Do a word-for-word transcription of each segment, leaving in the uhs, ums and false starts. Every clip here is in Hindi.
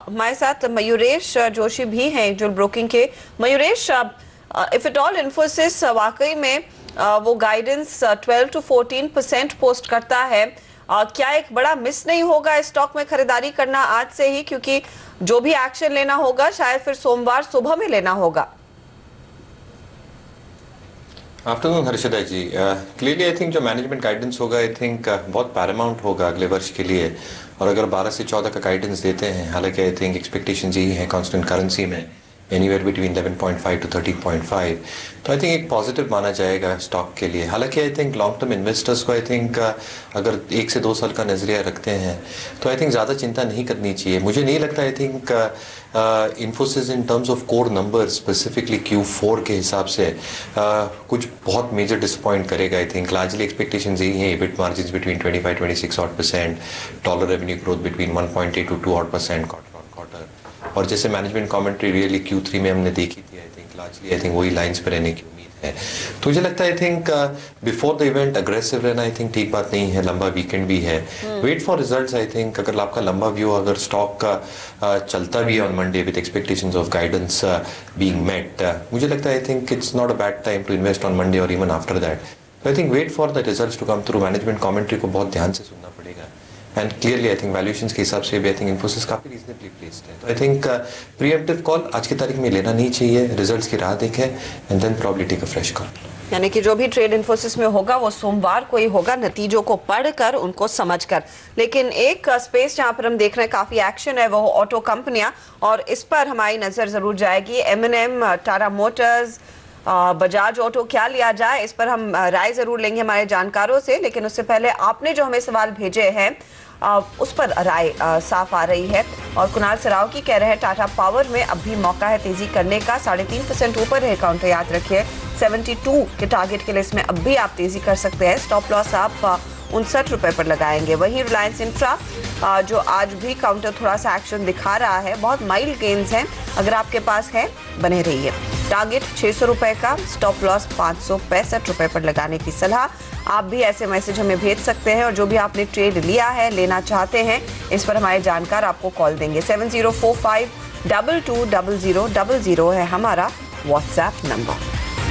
हमारे साथ मयूरेश जोशी भी हैं जो ब्रोकिंग के। Mayuresh, if it all Infosys वाकई में uh, वो guidance twelve to fourteen percent post करता है, uh, क्या एक बड़ा मिस नहीं होगा इस स्टॉक में खरीदारी करना आज से ही, क्योंकि जो भी एक्शन लेना होगा शायद फिर सोमवार सुबह में लेना होगा। Afternoon Harshada ji, clearly I think जो मैनेजमेंट गाइडेंस होगा आई थिंक uh, बहुत पैरामाउंट होगा अगले वर्ष के लिए। और अगर बारह से चौदह का गाइडेंस देते हैं, हालांकि आई थिंक एक्सपेक्टेशंस यही है कांस्टेंट करेंसी में anywhere between eleven point five to thirteen point five, तो आई थिंक एक पॉजिटिव माना जाएगा स्टॉक के लिए। हालांकि I think long term investors को आई थिंक अगर एक से दो साल का नजरिया रखते हैं तो आई थिंक ज़्यादा चिंता नहीं करनी चाहिए। मुझे नहीं लगता I think Infosys in terms of core number specifically Q four के हिसाब से uh, कुछ बहुत मेजर डिसअपॉइंट करेगा। आई थिंक लार्जली एक्सपेक्टेशंस यही हैं, EBIT margins between twenty five twenty six odd percent, dollar revenue growth between one point eight to two odd percent quarter on quarter. और जैसे management commentary really Q three में हमने देखी थी, I think largely I think वही लाइंस पर रहने की उम्मीद है। तो मुझे लगता है I think before the event aggressive रहना आई थिंक ठीक बात नहीं है, लंबा वीकेंड भी है, wait for results. I think अगर आपका लंबा व्यू अगर स्टॉक का uh, चलता भी है on Monday with expectations of guidance being met, मुझे लगता है I think it's not a bad time to invest on Monday और even after that. I think wait for the results to come through, management commentary को बहुत ध्यान से सुनना पड़ेगा। And clearly I think valuations के हिसाब से भी आई थिंक इन्फोसिस काफी रीजनेबली प्लेस्ड है। तो आई थिंक प्रीएम्प्टिव कॉल आज की तारीख में लेना नहीं चाहिए, रिजल्ट्स की राह देखें and then probably take a fresh call. यानी कि जो भी ट्रेड इन्फोसिस में होगा वो सोमवार को ही होगा, नतीजों को पढ़कर उनको समझकर। लेकिन एक स्पेस जहां पर हम देख रहे हैं काफी एक्शन है वो ऑटो कंपनियां, और इस पर हमारी नजर जरूर जाएगी। M N M, Tata Motors, Bajaj Auto, क्या लिया जाए इस पर हम राय जरूर लेंगे हमारे जानकारों से। लेकिन उससे पहले आपने जो हमें सवाल भेजे हैं आ, उस पर राय आ, साफ आ रही है। और कुणाल सराव की कह रहे हैं टाटा पावर में अब भी मौका है तेजी करने का, साढ़े तीन परसेंट ऊपर है काउंटर, याद रखिए बहत्तर के टारगेट के लिए इसमें अब भी आप तेजी कर सकते हैं। स्टॉप लॉस आप उनसठ रुपए पर लगाएंगे। वहीं रिलायंस इंफ्रा जो आज भी काउंटर थोड़ा सा एक्शन दिखा रहा है, बहुत माइल्ड गेन्स हैं, अगर आपके पास है बने रहिए। टारगेट छह सौ रुपए का, स्टॉप लॉस पाँच सौ पैंसठ रुपए पर लगाने की सलाह। आप भी ऐसे मैसेज हमें भेज सकते हैं, और जो भी आपने ट्रेड लिया है, लेना चाहते हैं, इस पर हमारे जानकार आपको कॉल देंगे। Seven zero four five double two double zero double zero है हमारा व्हाट्सएप नंबर।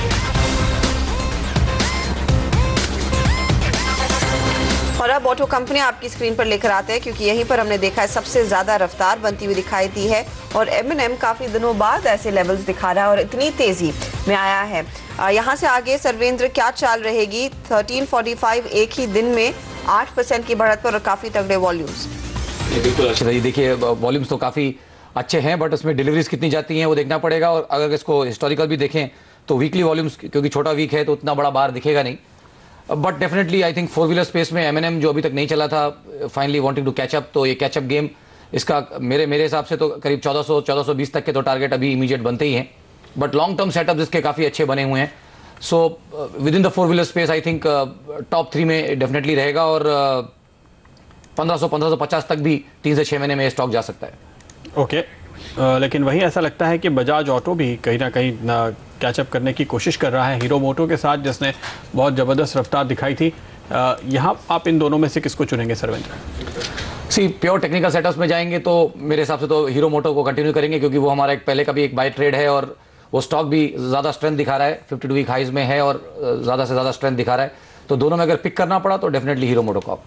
और अब ऑटो कंपनियां आपकी स्क्रीन पर लेकर आते हैं, क्योंकि यहीं पर हमने देखा है सबसे ज्यादा रफ्तार बनती हुई दिखाई दी है। और एम एन एम काफी दिनों बाद ऐसे लेवल्स दिखा रहा है और इतनी तेजी में आया है। यहां से आगे सर्वेंद्र क्या चाल रहेगी? थर्टीन फोर्टी फाइव, एक ही दिन में आठ परसेंट की बढ़त पर और काफी तगड़े वॉल्यूम्स। बिल्कुल अच्छा जी, देखिए वॉल्यूम्स तो काफी अच्छे हैं, बट उसमें डिलीवरीज कितनी जाती हैं वो देखना पड़ेगा। और अगर इसको हिस्टोरिकल भी देखें तो वीकली वॉल्यूम्स, क्योंकि छोटा वीक है तो उतना बड़ा बार दिखेगा नहीं, but definitely I think four wheeler space में एम एन एम जो अभी तक नहीं चला था, finally wanting to catch up, तो ये कैच अप गेम इसका मेरे मेरे हिसाब से तो करीब चौदह सौ चौदह सौ बीस तक के तो टारगेट अभी इमीडिएट बनते ही हैं, बट लॉन्ग टर्म सेटअप इसके काफ़ी अच्छे बने हुए हैं। So within the four wheeler space I think top three में डेफिनेटली रहेगा, और पंद्रह सौ पंद्रह सौ पचास तक भी तीन से छः महीने में स्टॉक जा सकता है। Okay okay. uh, लेकिन वहीं ऐसा लगता है कि बजाज ऑटो भी कहीं ना कहीं कैचअप करने की कोशिश कर रहा है हीरो मोटो के साथ, जिसने बहुत ज़बरदस्त रफ्तार दिखाई थी। यहाँ आप इन दोनों में से किसको चुनेंगे Sarvendra? See pure technical setups में जाएंगे तो मेरे हिसाब से तो हीरो मोटो को कंटिन्यू करेंगे, क्योंकि वो हमारा एक पहले का भी एक बाय ट्रेड है और वो स्टॉक भी ज़्यादा स्ट्रेंथ दिखा रहा है, फिफ्टी टू वीक हाइज में है और ज़्यादा से ज़्यादा स्ट्रेंथ दिखा रहा है। तो दोनों में अगर पिक करना पड़ा तो डेफिनेटली हीरो मोटो को।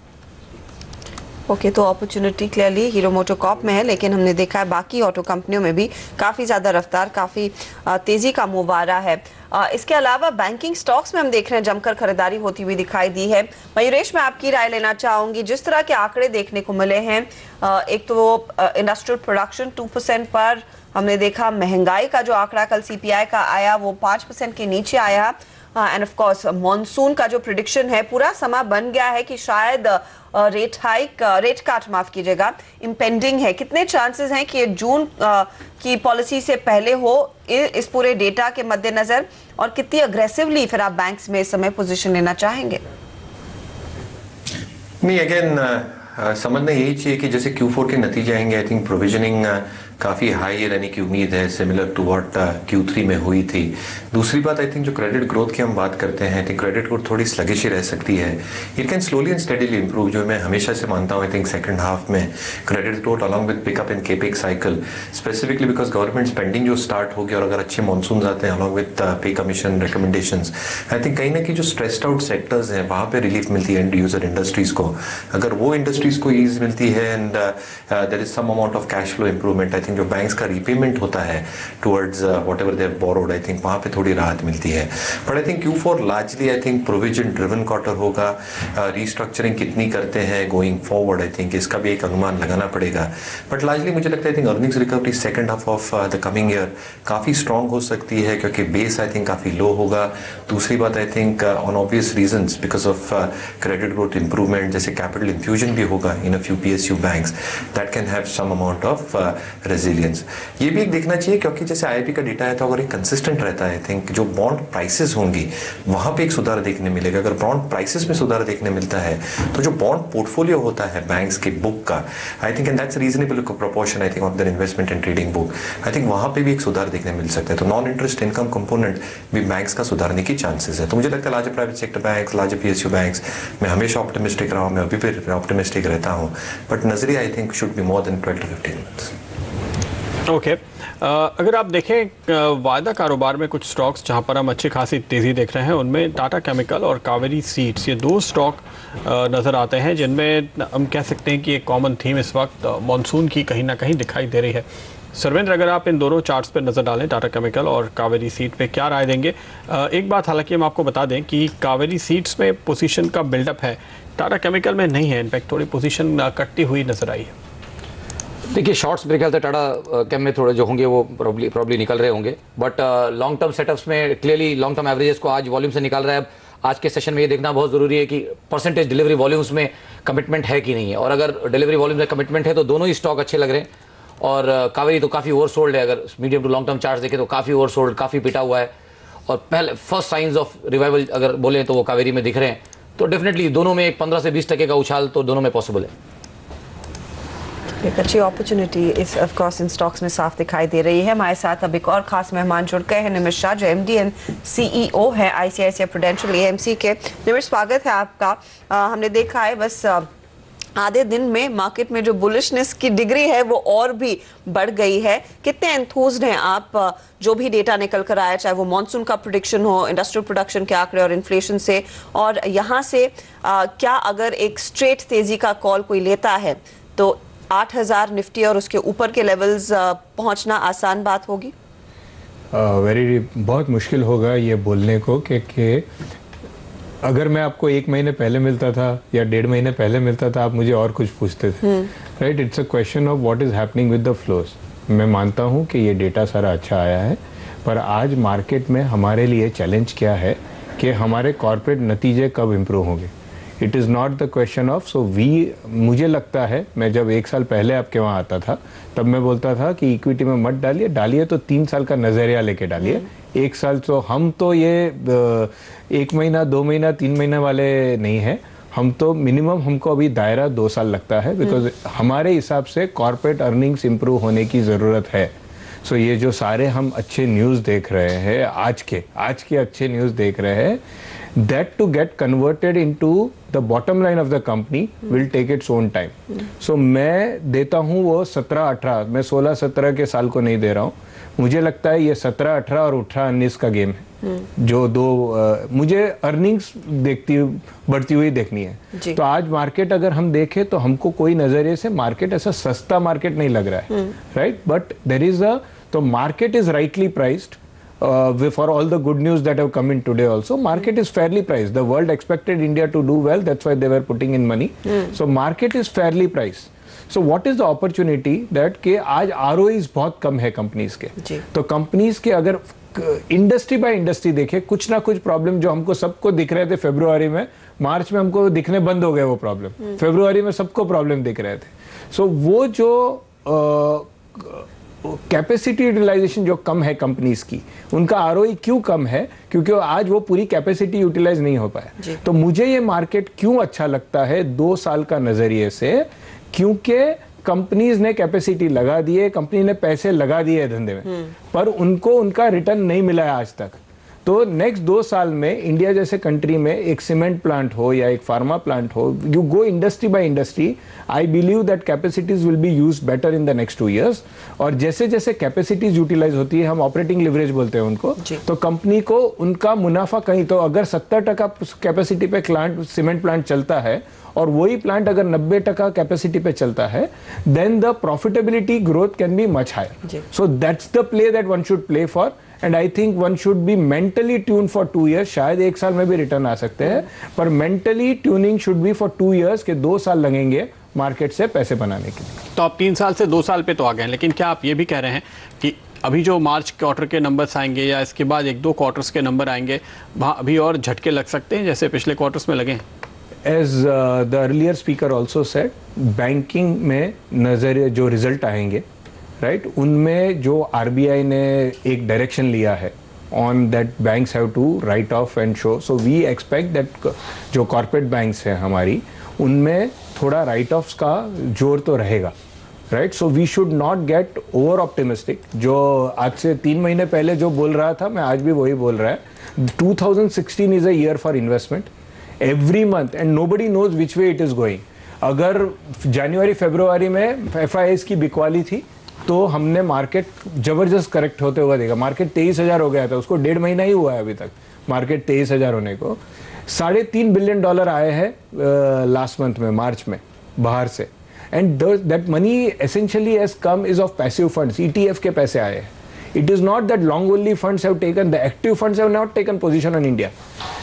ओके okay, तो अपॉर्चुनिटी क्लियरली हीरो मोटोकॉर्प में है, लेकिन हमने देखा है बाकी ऑटो कंपनियों में भी काफ़ी ज़्यादा रफ्तार, काफ़ी तेज़ी का मूव आ रहा है। इसके अलावा बैंकिंग स्टॉक्स में हम देख रहे हैं जमकर खरीदारी होती हुई दिखाई दी है। मयूरेश, मैं आपकी राय लेना चाहूँगी, जिस तरह के आंकड़े देखने को मिले हैं, एक तो वो इंडस्ट्रियल प्रोडक्शन टू परसेंट पर हमने देखा, महंगाई का जो आंकड़ा कल सी पी आई का आया वो पाँच परसेंट के नीचे आया, एंड ऑफ कोर्स मॉनसून का जो प्रिडिक्शन है, पूरा समा बन गया है कि शायद रेट हाइक, रेट काट माफ कीजिएगा, इम्पेंडिंग है। कितने चांसेस हैं कि जून की पॉलिसी से पहले हो इस पूरे डेटा के मद्देनजर, और कितनी अग्रेसिवली फिर आप बैंक्स में इस समय पोजीशन लेना चाहेंगे? नहीं, अगेन आ, समझना यही चाहिए कि जैसे क्यू फोर के नतीजे आएंगे, आई थिंक प्रोविजनिंग काफ़ी हाई रहने की उम्मीद है, similar to what Q three में हुई थी। दूसरी बात, आई थिंक जो क्रेडिट ग्रोथ की हम बात करते हैं, आई थिंक क्रेडिट ग्रोथ थोड़ी स्लगिश ही रह सकती है। It can slowly and steadily improve, जो मैं हमेशा से मानता हूँ। आई थिंक सेकंड हाफ में credit growth along with pickup in capex cycle, specifically because government spending जो स्टार्ट होगी और अगर अच्छे मानसून आते हैं along with pay commission recommendations, I think कहीं ना कहीं जो स्ट्रेस्ड आउट सेक्टर्स हैं वहाँ पे रिलीफ मिलती है एंड यूजर इंडस्ट्रीज को। अगर वो इंडस्ट्रीज को ईज मिलती है and there is some amount of cash flow improvement, I think जो बैंक्स का रीपेमेंट होता है towards whatever they have borrowed, I think वहाँ पे थोड़ी राहत मिलती है। But I think Q four largely I think provision driven quarter होगा। रीस्ट्रक्चरिंग uh, कितनी करते हैं गोइंग फॉरवर्ड, आई थिंक इसका भी एक अनुमान लगाना पड़ेगा। बट लार्जली मुझे लगता है I think earnings recovery second half of the coming year काफ़ी स्ट्रॉन्ग हो सकती है, क्योंकि बेस आई थिंक काफ़ी लो होगा। दूसरी बात, I think on obvious reasons because of credit growth improvement, जैसे कैपिटल इन्फ्यूजन भी होगा in a few PSU banks, that can have some amount of resilience. ये भी एक देखना चाहिए, क्योंकि जैसे आईआईपी का डेटा है तो अगर एक कंसिस्टेंट रहता है, आई थिंक जो बॉन्ड प्राइसेस होंगी वहाँ पे एक सुधार देखने मिलेगा। अगर बॉन्ड प्राइसेस में सुधार देखने मिलता है तो जो बॉन्ड पोर्टफोलियो होता है बैंक्स के बुक का, I think and that's reasonable proportion I think of their investment and trading book, I think वहाँ पे भी एक सुधार देखने मिल सकता है। तो नॉन इंटरेस्ट इनकम कंपोनेंट भी बैंक्स का सुधारने की चांसेस है। तो मुझे लगता है larger private sector banks, larger PSU banks, मैं हमेशा ऑप्टिमिस्टिक रहा हूँ, मैं अभी भी ऑप्टिमिस्टिक रहता हूँ, बट नजरिया I think should be more than twelve to fifteen months. Okay okay. uh, अगर आप देखें uh, वायदा कारोबार में कुछ स्टॉक्स जहां पर हम अच्छी खासी तेज़ी देख रहे हैं, उनमें टाटा केमिकल और कावेरी सीड्स, ये दो स्टॉक uh, नज़र आते हैं जिनमें हम कह सकते हैं कि एक कॉमन थीम इस वक्त मानसून uh, की कहीं ना कहीं दिखाई दे रही है। सर्वेंद्र, अगर आप इन दोनों चार्ट्स पर नज़र डालें, टाटा केमिकल और कावेरी सीड पे क्या राय देंगे? uh, एक बात हालांकि हम आपको बता दें कि कावेरी सीड्स में पोजीशन का बिल्डअप है, टाटा केमिकल में नहीं है, इनफैक्ट थोड़ी पोजीशन uh, कटती हुई नज़र आई है। देखिए, शॉर्ट्स मेरे ख्याल से टाटा कैम में थोड़े जो होंगे वो प्रॉब्ली प्रॉब्ली निकल रहे होंगे, बट लॉन्ग टर्म सेटअप्स में क्लियरली लॉन्ग टर्म एवरेजेस को आज वॉल्यूम से निकाल रहा है। अब आज के सेशन में ये देखना बहुत ज़रूरी है कि परसेंटेज डिलीवरी वॉल्यूम्स में कमिटमेंट है कि नहीं है, और अगर डिलीवरी वॉल्यूम में कमिटमेंट है तो दोनों ही स्टॉक अच्छे लग रहे हैं। और कावेरी तो काफ़ी ओवर सोल्ड है, अगर medium to long term chart देखें तो काफ़ी ओवर सोल्ड, काफ़ी पिटा हुआ है, और पहले फर्स्ट साइंस ऑफ रिवाइवल अगर बोलें तो वो कावेरी में दिख रहे हैं। तो डेफिनेटली दोनों में एक पंद्रह से बीस टके का उछाल तो दोनों में पॉसिबल है। एक अच्छी अपॉर्चुनिटी इस ऑफ कोर्स इन स्टॉक्स में साफ दिखाई दे रही है। हमारे साथ अब एक और खास मेहमान जुड़ गए हैं, निमिष शाह, जो एमडी एंड सीईओ है आईसीआईसीआई प्रूडेंशियल एएमसी के। निमिष, स्वागत है आपका। आ, हमने देखा है बस आ, आधे दिन में मार्केट में जो बुलिशनेस की डिग्री है वो और भी बढ़ गई है। कितने एंथूज्ड हैं आप जो भी डेटा निकल कर आया, चाहे वो मॉनसून का प्रेडिक्शन हो, इंडस्ट्रियल प्रोडक्शन के आंकड़े और इन्फ्लेशन से, और यहाँ से आ, क्या अगर एक स्ट्रेट तेजी का कॉल कोई लेता है तो आठ हजार निफ्टी और उसके ऊपर के लेवल्स पहुंचना आसान बात होगी? वेरी uh, बहुत मुश्किल होगा ये बोलने को कि, कि अगर मैं आपको एक महीने पहले मिलता था या डेढ़ महीने पहले मिलता था, आप मुझे और कुछ पूछते थे, right? It's a question of what is happening with the flows. मैं मानता हूँ कि ये डेटा सारा अच्छा आया है, पर आज मार्केट में हमारे लिए चैलेंज क्या है कि हमारे कॉर्पोरेट नतीजे कब इम्प्रूव होंगे। It is not the question of so we मुझे लगता है, मैं जब एक साल पहले आपके वहाँ आता था तब मैं बोलता था कि इक्विटी में मत डालिए, डालिए तो तीन साल का नज़रिया लेके डालिए। एक साल तो हम तो ये एक महीना दो महीना तीन महीना वाले नहीं है, हम तो मिनिमम हमको अभी दायरा दो साल लगता है, बिकॉज हमारे हिसाब से कॉर्पोरेट अर्निंग्स इम्प्रूव होने की ज़रूरत है। सो so, ये जो सारे हम अच्छे न्यूज़ देख रहे हैं, आज के आज के अच्छे न्यूज़ देख रहे हैं, that to get converted into the bottom line of the company will take its own time. So मैं देता हूँ वो सत्रह अठारह, मैं सोलह सत्रह के साल को नहीं दे रहा हूँ। मुझे लगता है ये सत्रह अठारह और अठारह उन्नीस का गेम है, जो दो आ, मुझे अर्निंग्स देखती बढ़ती हुई देखनी है। तो आज मार्केट अगर हम देखें तो हमको कोई नजरिए से मार्केट ऐसा सस्ता मार्केट नहीं लग रहा है, right? But there is a तो market is rightly priced. Uh, for all the good news that have come in today also, market is fairly priced. The world expected India to do well, that's why they were putting in money. Mm. So market is fairly priced. So what is the opportunity that कि आज R O Is बहुत कम है कंपनीज के, तो कंपनीज के अगर इंडस्ट्री बाय इंडस्ट्री देखे, कुछ ना कुछ प्रॉब्लम जो हमको सबको दिख रहे थे फरवरी में, मार्च में हमको दिखने बंद हो गए वो प्रॉब्लम। फरवरी में सबको प्रॉब्लम दिख रहे थे। सो so वो जो uh, कैपेसिटी यूटिलाइजेशन जो कम है कंपनीज की, उनका आरओई क्यों कम है? क्योंकि आज वो पूरी कैपेसिटी यूटिलाइज नहीं हो पाया। तो मुझे ये मार्केट क्यों अच्छा लगता है दो साल का नजरिए से, क्योंकि कंपनीज ने कैपेसिटी लगा दी है, कंपनी ने पैसे लगा दिए है धंधे में, पर उनको उनका रिटर्न नहीं मिला है आज तक। तो नेक्स्ट दो साल में इंडिया जैसे कंट्री में एक सीमेंट प्लांट हो या एक फार्मा प्लांट हो, you go industry by industry, I believe that capacities will be use better in the next two years. और जैसे जैसे कैपेसिटीज यूटिलाइज होती है, हम ऑपरेटिंग लिवरेज बोलते हैं उनको, तो कंपनी को उनका मुनाफा कहीं, तो अगर सत्तर टका कैपेसिटी पे प्लांट सीमेंट प्लांट चलता है और वही प्लांट अगर नब्बे टका कैपेसिटी पे चलता है, then the profitability growth can be much higher. So that's the play that one should play for, and I think one should be mentally tune for two years. शायद एक साल में भी रिटर्न आ सकते हैं, पर mentally tuning should be for two years के दो साल लगेंगे मार्केट से पैसे बनाने के लिए। तो आप तीन साल से दो साल पे तो आ गए, लेकिन क्या आप ये भी कह रहे हैं कि अभी जो मार्च क्वार्टर के नंबर्स आएंगे या इसके बाद एक दो क्वार्टर्स के नंबर आएंगे, वहाँ अभी और झटके लग सकते हैं जैसे पिछले क्वार्टर्स में लगे? As uh, the earlier speaker also said, banking में नजर जो रिजल्ट आएंगे, राइट right? उनमें जो आरबीआई ने एक डायरेक्शन लिया है on that banks have to write off and show, so we expect that जो कॉर्पोरेट बैंक्स हैं हमारी, उनमें थोड़ा राइट ऑफ्स का जोर तो रहेगा, right. So we should not get over optimistic. जो आज से तीन महीने पहले जो बोल रहा था, मैं आज भी वही बोल रहा है। Two thousand sixteen is a year for investment every month and nobody knows which way it is going. अगर जनवरी फरवरी में एफ आई एस की बिकवाली थी तो हमने मार्केट जबरदस्त करेक्ट होते हुए देखा। मार्केट तेईस हजार हो गया था, उसको डेढ़ महीना ही हुआ है अभी तक मार्केट तेईस हजार होने को। साढ़े तीन बिलियन डॉलर आए हैं लास्ट मंथ में, मार्च में, बाहर से। And that money essentially has come is of passive funds, ETF के पैसे आए हैं। It is not that long only funds have taken, the active funds have not taken position on India.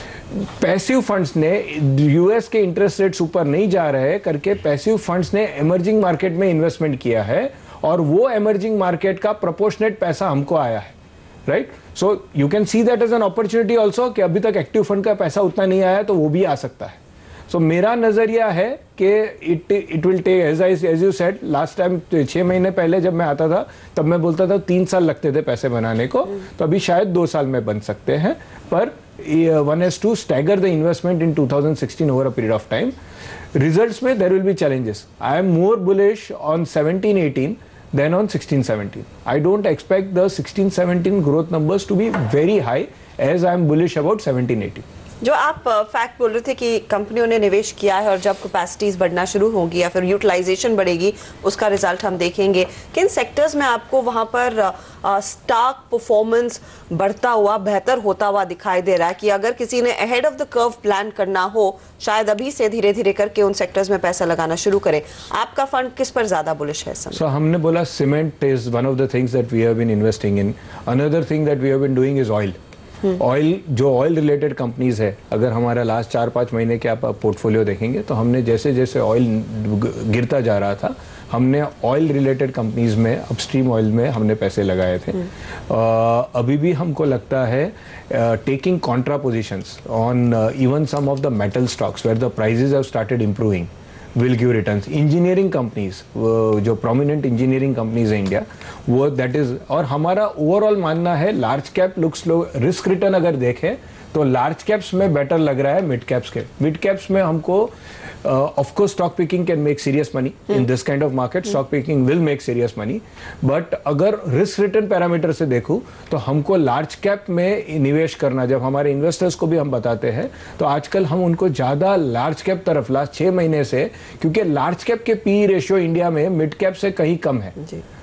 Passive funds ने यूएस के इंटरेस्ट रेट्स ऊपर नहीं जा रहे करके पैसिव फंड्स ने इमर्जिंग मार्केट में इन्वेस्टमेंट किया है, और वो इमर्जिंग मार्केट का प्रोपोर्शनेट पैसा हमको आया है, right. So you can see that as an opportunity also कि अभी तक एक्टिव फंड का पैसा उतना नहीं आया तो वो भी आ सकता है। सो so, मेरा नजरिया है कि it it will take, as I as you said last time, छह महीने पहले जब मैं आता था तब मैं बोलता था तीन साल लगते थे पैसे बनाने को, तो अभी शायद दो साल में बन सकते हैं। पर one has to stagger the investment in two thousand sixteen over a period of time. Results में there will be challenges. I am more bullish on seventeen eighteen than on sixteen seventeen. I don't expect the sixteen seventeen growth numbers to be very high as I am bullish about seventeen eighteen. जो आप फैक्ट बोल रहे थे कि कंपनियों ने निवेश किया है और जब कैपेसिटीज बढ़ना शुरू होगी या फिर यूटिलाइजेशन बढ़ेगी उसका रिजल्ट हम देखेंगे। किन सेक्टर्स में आपको वहां पर स्टॉक परफॉर्मेंस बढ़ता हुआ, बेहतर होता हुआ दिखाई दे रहा है कि अगर किसी ने ahead of the curve plan करना हो, शायद अभी से धीरे धीरे करके उन सेक्टर्स में पैसा लगाना शुरू करे? आपका फंड किस पर ज्यादा बुलिश है? सो हमने बोला cement is one of the things that we have been investing in. Another thing that we have been doing is oil. Oil, जो ऑयल रिलेटेड कंपनीज है, अगर हमारा लास्ट चार पाँच महीने के आप पोर्टफोलियो देखेंगे तो हमने जैसे जैसे ऑयल गिरता जा रहा था, हमने ऑयल रिलेटेड कंपनीज में, अपस्ट्रीम ऑयल में हमने पैसे लगाए थे। uh, अभी भी हमको लगता है taking contra positions on even some of the metal stocks where the prices have started improving will give returns. Engineering companies, जो प्रोमिनेंट इंजीनियरिंग कंपनीज है इंडिया, वो दैट इज, और हमारा ओवरऑल मानना है large cap looks low, risk return अगर देखें तो लार्ज कैप्स में बेटर लग रहा है मिड कैप्स के। मिड कैप्स में हमको of course stock picking can make serious money in this kind of market, stock picking will make serious money, but अगर रिस्क रिटर्न पैरामीटर से देखूं तो हमको लार्ज कैप में निवेश करना, जब हमारे इन्वेस्टर्स को भी हम बताते हैं तो आजकल हम उनको ज्यादा लार्ज कैप तरफ लास्ट छह महीने से, क्योंकि लार्ज कैप के पी रेशियो इंडिया में मिड कैप से कहीं कम है।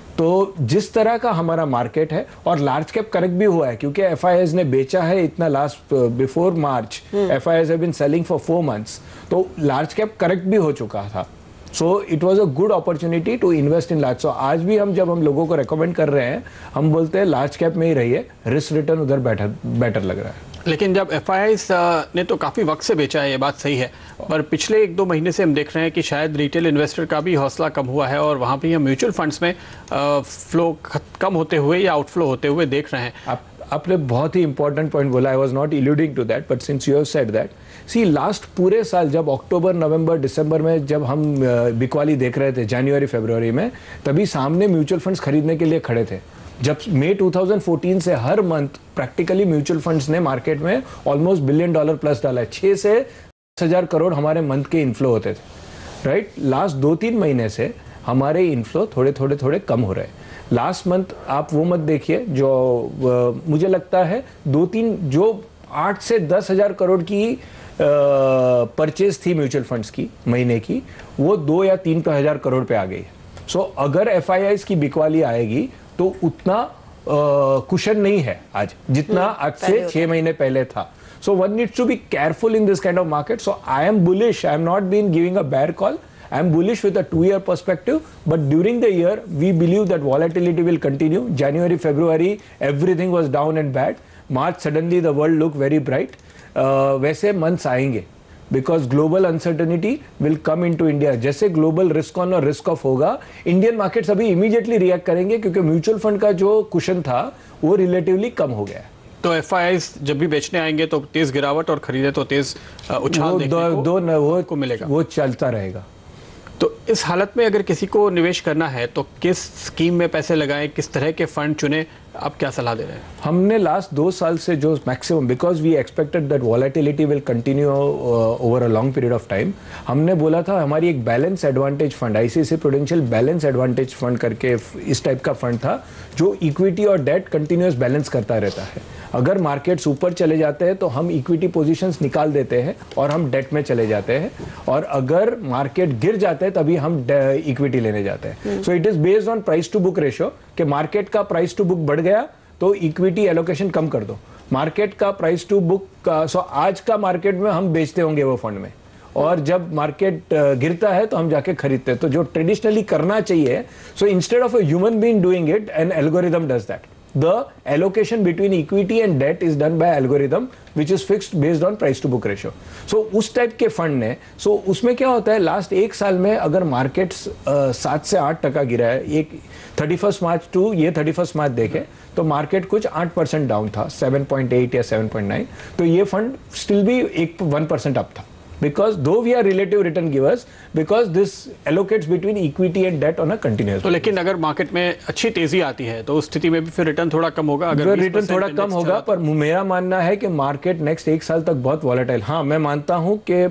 तो जिस तरह का हमारा मार्केट है, और लार्ज कैप करेक्ट भी हुआ है क्योंकि एफ आई एस ने बेचा है इतना last before March, F I S have been selling for four months, तो लार्ज कैप करेक्ट भी हो चुका था। So it was a good opportunity to invest in large. So आज भी हम जब हम लोगों को रेकमेंड कर रहे हैं, हम बोलते हैं लार्ज कैप में ही रहिए, रिस्क रिटर्न उधर बेटर बेटर लग रहा है। लेकिन जब एफ आई आईज़ ने तो काफ़ी वक्त से बेचा है, ये बात सही है, पर पिछले एक दो महीने से हम देख रहे हैं कि शायद रिटेल इन्वेस्टर का भी हौसला कम हुआ है और वहाँ पे हम म्यूचुअल फंड्स में फ्लो कम होते हुए या आउटफ्लो होते हुए देख रहे हैं। आप आपने बहुत ही इंपॉर्टेंट पॉइंट बोला, I was not alluding to that, but since you have said that, see last पूरे साल जब अक्टूबर नवंबर दिसंबर में जब हम बिकवाली देख रहे थे जनवरी फरवरी में, तभी सामने म्यूचुअल फंड्स खरीदने के लिए खड़े थे। जब मई दो हज़ार चौदह से हर मंथ प्रैक्टिकली म्यूचुअल फंड्स ने मार्केट में ऑलमोस्ट बिलियन डॉलर प्लस डाला है, छः से दस हजार करोड़ हमारे मंथ के इन्फ्लो होते थे, राइट। लास्ट दो तीन महीने से हमारे इन्फ्लो थोड़े थोड़े थोड़े कम हो रहे हैं। लास्ट मंथ आप वो मत देखिए जो आ, मुझे लगता है दो तीन जो आठ से दस हजार करोड़ की परचेज थी म्यूचुअल फंड्स की महीने की, वो दो या तीन पे हजार करोड़ पे आ गई है। सो so, अगर एफ आई आईज़ की बिकवाली आएगी तो उतना कुशन नहीं है आज जितना आज से छह महीने पहले था। So one needs to be careful in this kind of market. So I am bullish, I am not been giving a bear call, I am bullish with a two-year perspective, but during the year, we believe that volatility will continue. January, February, everything was down and bad. March, suddenly the world looked very bright. Uh, वैसे months आएंगे, because global uncertainty will come into India. जैसे global risk on और risk off होगा, Indian markets अभी immediately react करेंगे क्योंकि mutual fund का जो cushion था, वो relatively कम हो गया है। तो एफ आई आईज़ जब भी बेचने आएंगे तो तेज गिरावट और खरीदे तो तेज उछाल देखने दो, को, दो न, वो, को मिलेगा, वो चलता रहेगा। तो इस हालत में अगर किसी को निवेश करना है तो किस स्कीम में पैसे लगाएं, किस तरह के फंड चुने, आप क्या सलाह दे रहे हैं? हमने लास्ट दो साल से जो maximum, because we expected that volatility will continue over a long period of time, हमने बोला था हमारी एक balance advantage fund, ICICI Prudential balance advantage fund करके इस टाइप का फंड था जो इक्विटी और डेट कंटिन्यूस बैलेंस करता रहता है। अगर मार्केट्स ऊपर चले जाते हैं तो हम इक्विटी पोजीशंस निकाल देते हैं और हम डेट में चले जाते हैं, और अगर मार्केट गिर जाते हैं तभी हम इक्विटी लेने जाते हैं। So it is based on price to book ratio कि मार्केट का प्राइस टू बुक बढ़ गया तो इक्विटी एलोकेशन कम कर दो, मार्केट का प्राइस टू बुक का, सो आज का मार्केट में हम बेचते होंगे वो फंड में, और जब मार्केट गिरता है तो हम जाके खरीदते हैं। तो जो ट्रेडिशनली करना चाहिए, so instead of a human being doing it, an algorithm does that. The allocation between equity and debt is done by algorithm which is fixed based on price to book ratio. So उस टाइप के फंड ने, so उसमें क्या होता है, लास्ट एक साल में अगर मार्केट्स सात से आठ टका गिरा है, एक थर्टी फर्स्ट मार्च टू ये थर्टी फर्स्ट मार्च देखे तो मार्केट कुछ आठ परसेंट डाउन था, सेवन पॉइंट एट या सेवन पॉइंट नाइन, तो ये फंड स्टिल भी एक वन परसेंट अप था, because though we are relative return givers, because this allocates between equity and debt on a continuous. तो लेकिन अगर मार्केट में अच्छी तेजी आती है तो उस स्थिति में भी फिर रिटर्न थोड़ा कम होगा, अगर रिटर्न थोड़ा कम होगा, पर मेरा मानना है कि मार्केट नेक्स्ट एक साल तक बहुत वॉलेटाइल। हाँ, मैं मानता हूं कि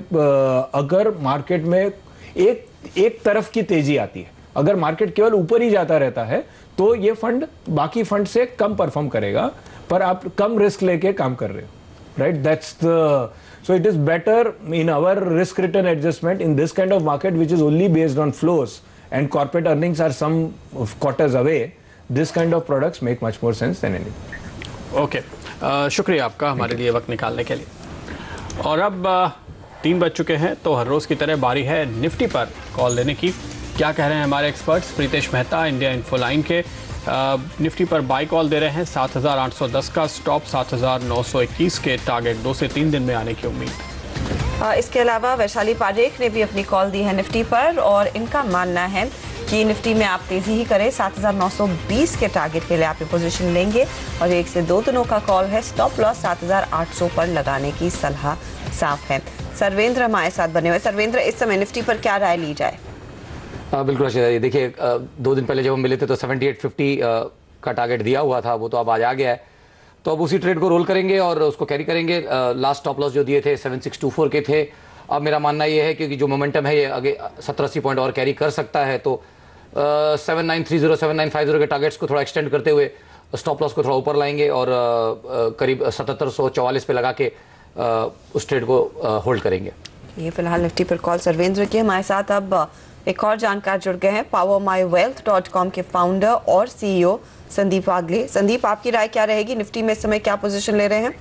अगर मार्केट में एक एक तरफ की तेजी आती है, अगर मार्केट केवल ऊपर ही जाता रहता है तो ये फंड बाकी फंड से कम परफॉर्म करेगा, पर आप कम रिस्क लेके काम कर रहे हो, right. That's the So it is better in our risk return adjustment in this kind of market which is only based on flows and corporate earnings are some quarters away. This kind of products make much more sense than anything. Okay, uh, शुक्रिया आपका हमारे लिए वक्त निकालने के लिए। और अब uh, तीन बज चुके हैं तो हर रोज़ की तरह बारी है निफ्टी पर कॉल लेने की। क्या कह रहे हैं हमारे experts? Pritesh Mehta India Infoline के निफ्टी पर बाई कॉल दे रहे हैं, सात हज़ार आठ सौ दस का स्टॉप, सात हज़ार नौ सौ इक्कीस के टारगेट, दो से तीन दिन में आने की उम्मीद। इसके अलावा वैशाली पारेख ने भी अपनी कॉल दी है निफ्टी पर, और इनका मानना है कि निफ्टी में आप तेजी ही करें, सात हज़ार नौ सौ बीस के टारगेट के लिए आप ये पोजीशन लेंगे, और एक से दो दिनों का कॉल है, स्टॉप लॉस सात हज़ार आठ सौ पर लगाने की सलाह साफ है। सर्वेंद्र हमारे साथ बने हुए। सर्वेंद्र, इस समय निफ्टी पर क्या राय ली जाए? आ, बिल्कुल रशीदा जी, देखिए दो दिन पहले जब हम मिले थे तो सेवेंटी एट फिफ्टी का टारगेट दिया हुआ था, वो तो अब आज आ गया है, तो अब उसी ट्रेड को रोल करेंगे और उसको कैरी करेंगे। लास्ट स्टॉप लॉस जो दिए थे सेवन सिक्स टू फोर के थे। अब मेरा मानना ये है क्योंकि जो मोमेंटम है ये आगे सत्तर अस्सी पॉइंट और कैरी कर सकता है, तो seven nine three zero seven nine five zero के टारगेट्स को थोड़ा एक्सटेंड करते हुए स्टॉप लॉस को थोड़ा ऊपर लाएंगे और uh, करीब सतहत्तर सौ चौवालीस पे लगा के uh, उस ट्रेड को होल्ड uh, करेंगे। ये फिलहाल निफ्टी पर कॉल सर्वेंद्र की। हमारे साथ अब एक और जानकार जुड़ गए हैं, power my wealth dot com के फाउंडर और सीईओ संदीप वागले। संदीप, आपकी राय क्या रहेगी? निफ्टी में इस समय क्या पोजीशन ले रहे हैं?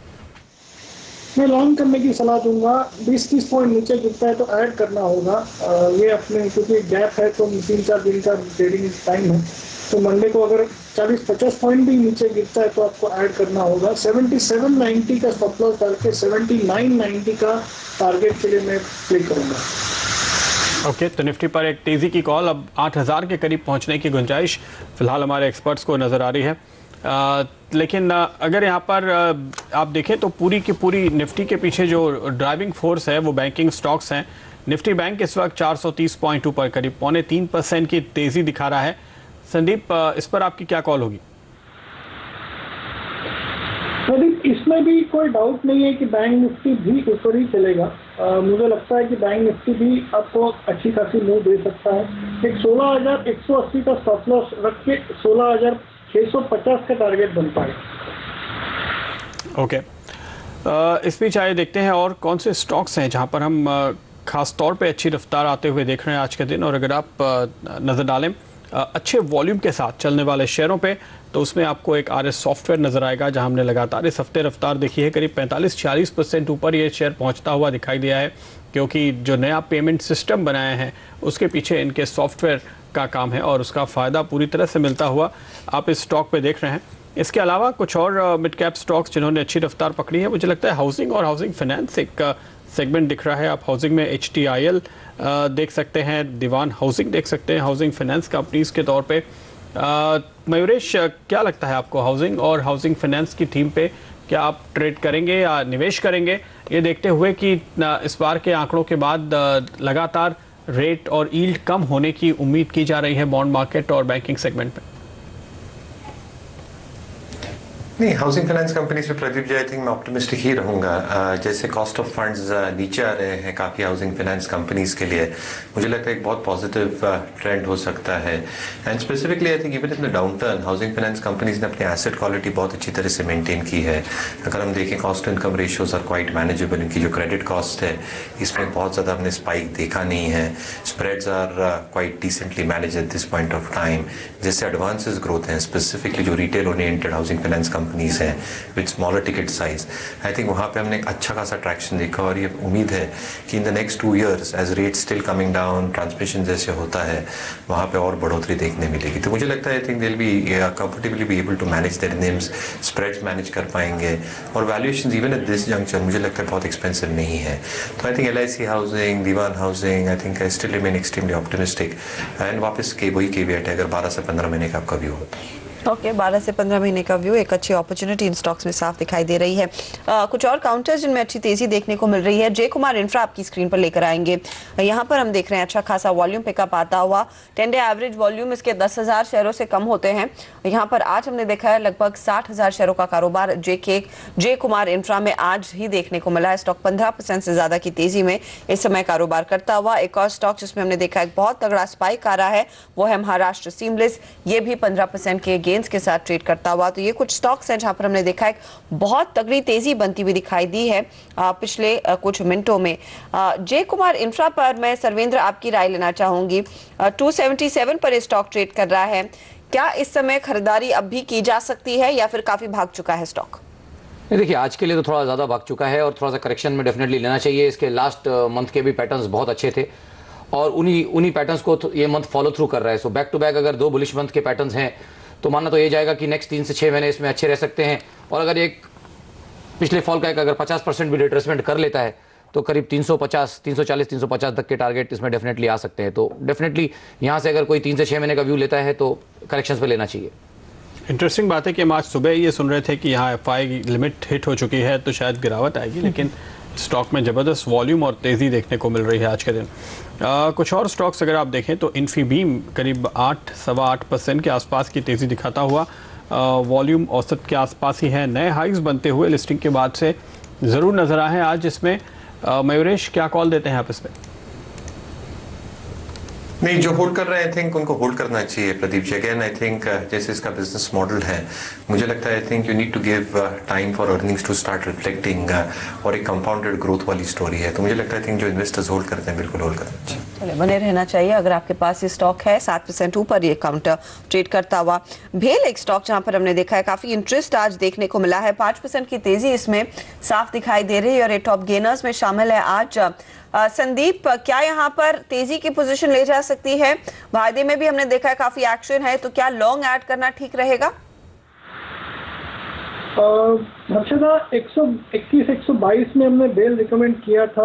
मैं लॉन्ग करने की सलाह दूंगा। बीस तीस पॉइंट नीचे गिरता है तो ऐड करना होगा। आ, ये अपने क्योंकि गैप है तो तीन चार दिन का ट्रेडिंग टाइम है, तो मंडे को अगर चालीस पचास पॉइंट भी नीचे गिरता है तो आपको ऐड करना होगा। सतहत्तर सौ नब्बे का स्टॉप लॉस डाल के उन्यासी सौ नब्बे का टारगेट के लिए मैं क्लिक करूंगा। ओके okay, तो निफ्टी पर एक तेजी की कॉल, अब आठ हज़ार के करीब पहुंचने की गुंजाइश फिलहाल हमारे एक्सपर्ट्स को नजर आ रही है। आ, लेकिन आ, अगर यहाँ पर आ, आप देखें तो पूरी की पूरी निफ्टी के पीछे जो ड्राइविंग फोर्स है वो बैंकिंग स्टॉक्स हैं। निफ्टी बैंक इस वक्त चार सौ तीस पॉइंट ऊपर करीब पौने तीन परसेंट की तेजी दिखा रहा है। संदीप, इस पर आपकी क्या कॉल होगी? प्रदीप, इसमें भी कोई डाउट नहीं है कि बैंक निफ्टी भी ऊपर ही चलेगा। आ, मुझे लगता है कि बैंक निफ्टी भी आपको अच्छी खासी मूव दे सकता है। एक सोलह हजार एक सौ अस्सी का स्टॉप लॉस रख के सोलह हजार छह सौ पचास का टारगेट बन पाएगा। ओके, इस बीच आइए देखते हैं और कौन से स्टॉक्स हैं जहां पर हम आ, खास तौर पे अच्छी रफ्तार आते हुए देख रहे हैं आज के दिन। और अगर आप आ, नज़र डालें आ, अच्छे वॉल्यूम के साथ चलने वाले शेयरों पे, तो उसमें आपको एक आर एस सॉफ्टवेयर नज़र आएगा जहां हमने लगातार इस हफ्ते रफ्तार देखी है। करीब पैंतालीस छियालीस परसेंट ऊपर ये शेयर पहुंचता हुआ दिखाई दिया है, क्योंकि जो नया पेमेंट सिस्टम बनाए हैं उसके पीछे इनके सॉफ्टवेयर का काम है और उसका फ़ायदा पूरी तरह से मिलता हुआ आप इस स्टॉक पे देख रहे हैं। इसके अलावा कुछ और मिड कैप स्टॉक्स जिन्होंने अच्छी रफ्तार पकड़ी है, मुझे लगता है हाउसिंग और हाउसिंग फाइनेंस एक सेगमेंट दिख रहा है। आप हाउसिंग में एच टी आई एल देख सकते हैं, दीवान हाउसिंग देख सकते हैं, हाउसिंग फाइनेंस कंपनीज के तौर पे। मयूरेश, क्या लगता है आपको हाउसिंग और हाउसिंग फाइनेंस की थीम पे क्या आप ट्रेड करेंगे या निवेश करेंगे, ये देखते हुए कि इस बार के आंकड़ों के बाद लगातार रेट और यील्ड कम होने की उम्मीद की जा रही है बॉन्ड मार्केट और बैंकिंग सेगमेंट में? नहीं, हाउसिंग फाइनेंस कंपनीज पे प्रदीप जी आई थिंक मैं ऑप्टिमिस्टिक ही रहूंगा। जैसे कॉस्ट ऑफ फंड्स नीचे आ रहे हैं काफ़ी हाउसिंग फाइनेंस कंपनीज के लिए, मुझे लगता है एक बहुत पॉजिटिव ट्रेंड हो सकता है। And specifically I think even in the downturn housing finance companies ने अपनी एसेट क्वालिटी बहुत अच्छी तरह से मेंटेन की है। अगर हम देखें cost income ratios are quite manageable. इनकी जो क्रेडिट कॉस्ट है इसमें बहुत ज़्यादा हमने स्पाइक देखा नहीं है। Spreads are quite decently manage at this point of time. जैसे एडवांसेस ग्रोथ हैं स्पेसिफिकली जो retail oriented housing finance companies हैं with smaller ticket size, I think वहाँ पे हमने एक अच्छा खासा ट्रैक्शन देखा। और ये उम्मीद है कि in the next two years as rate still coming down, transmission जैसे होता है वहाँ पे और बढ़ोतरी देखने मिलेगी। तो मुझे लगता है I think they'll be comfortably be able to manage their NIMs, spreads manage कर पाएंगे और valuation even at this junction मुझे लगता है बहुत एक्सपेंसिव नहीं है। तो I think L I C housing, Dewan housing, I think I still remain extremely optimistic. And वापस के वही केविएट है, अगर बारह से पंद्रह महीने का आपका व्यू होता है। ओके, बारह से पंद्रह महीने का व्यू, एक अच्छी अपॉर्चुनिटी इन स्टॉक्स में साफ दिखाई दे रही है। आ, कुछ और काउंटर्स जिनमें अच्छी तेजी देखने को मिल रही है, जय कुमार इंफ्रा आपकी स्क्रीन पर लेकर आएंगे। यहाँ पर हम देख रहे हैं अच्छा खासा वॉल्यूम पिकअप आता हुआ। टेन डे एवरेज वॉल्यूम इसके दस हजार शेयरों से कम होते हैं। यहाँ पर आज हमने देखा है लगभग साठ हजार शेयरों का कारोबार जे के जय कुमार इंफ्रा में आज ही देखने को मिला है। स्टॉक पंद्रह परसेंट से ज्यादा की तेजी में इस समय कारोबार करता हुआ। एक और स्टॉक जिसमें हमने देखा एक बहुत तगड़ा स्पाइक आ रहा है वो है महाराष्ट्र सीमलेस, ये भी पंद्रह परसेंट के गेंस के साथ ट्रेड करता हुआ। तो ये कुछ स्टॉक्स हैं जहां पर हमने देखा है बहुत तगड़ी तेजी बनती हुई दिखाई दी है आ, पिछले आ, कुछ मिनटों में। जय कुमार इंफ्रा पर मैं सर्वेंद्र आपकी राय लेना चाहूंगी। दो सौ सतहत्तर पर ये स्टॉक ट्रेड कर रहा है, क्या इस समय खरीदारी अब भी की जा सकती है या फिर काफी भाग चुका है स्टॉक? देखिए, आज के लिए तो थोड़ा ज़्यादा भाग चुका है और थोड़ा सा करेक्शन में डेफिनेटली लेना चाहिए। इसके लास्ट मंथ के भी पैटर्न्स बहुत अच्छे थे और उन्हीं उन्हीं पैटर्न्स को ये मंथ फॉलो थ्रू कर रहा है। सो बैक टू बैक अगर दो बुलिश मंथ के पैटर्न्स हैं तो मानना तो ये जाएगा कि नेक्स्ट तीन से छः महीने इसमें अच्छे रह सकते हैं। और अगर एक पिछले फॉल का एक अगर पचास परसेंट भी रिट्रेसमेंट कर लेता है तो करीब तीन सौ पचास, तीन सौ चालीस, तीन सौ पचास तक के टारगेट इसमें डेफिनेटली आ सकते हैं। तो डेफिनेटली यहाँ से अगर कोई तीन से छः महीने का व्यू लेता है तो करेक्शंस पे लेना चाहिए। इंटरेस्टिंग बात है कि हम आज सुबह ये सुन रहे थे कि यहाँ एफ आई की लिमिट हिट हो चुकी है तो शायद गिरावट आएगी, लेकिन स्टॉक में ज़बरदस्त वॉल्यूम और तेज़ी देखने को मिल रही है आज के दिन। आ, कुछ और स्टॉक्स अगर आप देखें तो इन्फीबीम करीब आठ सवा आठ परसेंट के आसपास की तेज़ी दिखाता हुआ, वॉल्यूम औसत के आसपास ही है। नए हाइज बनते हुए लिस्टिंग के बाद से ज़रूर नज़र आए हैं आज इसमें। मयूरेश, क्या कॉल देते हैं आप इसमें? नहीं, जो होल्ड कर रहे हैं आई थिंक उनको होल्ड करना चाहिए Pradeep ji. Again I think जैसे इसका बिजनेस मॉडल है, मुझे लगता है I think you need to give time for earnings to start reflecting और एक कंपाउंडेड ग्रोथ वाली स्टोरी है। तो मुझे लगता है आई थिंक जो इन्वेस्टर्स होल्ड करते हैं बिल्कुल होल्ड करना चाहिए। चलिए, बने रहना चाहिए। अगर आपके पास ये स्टॉक है सात परसेंट ऊपर ये काउंटर ट्रेड करता हुआ। भेल एक स्टॉक जहां पर हमने देखा है काफी इंटरेस्ट आज देखने को मिला है, पाँच परसेंट की तेजी इसमें साफ दिखाई दे रही है और ये टॉप गेनर्स में शामिल है आज। आ, संदीप, क्या यहाँ पर तेजी की पोजीशन ले जा सकती है? वायदे में भी हमने देखा है काफी एक्शन है, तो क्या लॉन्ग ऐड करना ठीक रहेगा? हर्षदा, एक सौ इक्कीस एक सौ बाईस में हमने बेल रिकमेंड किया था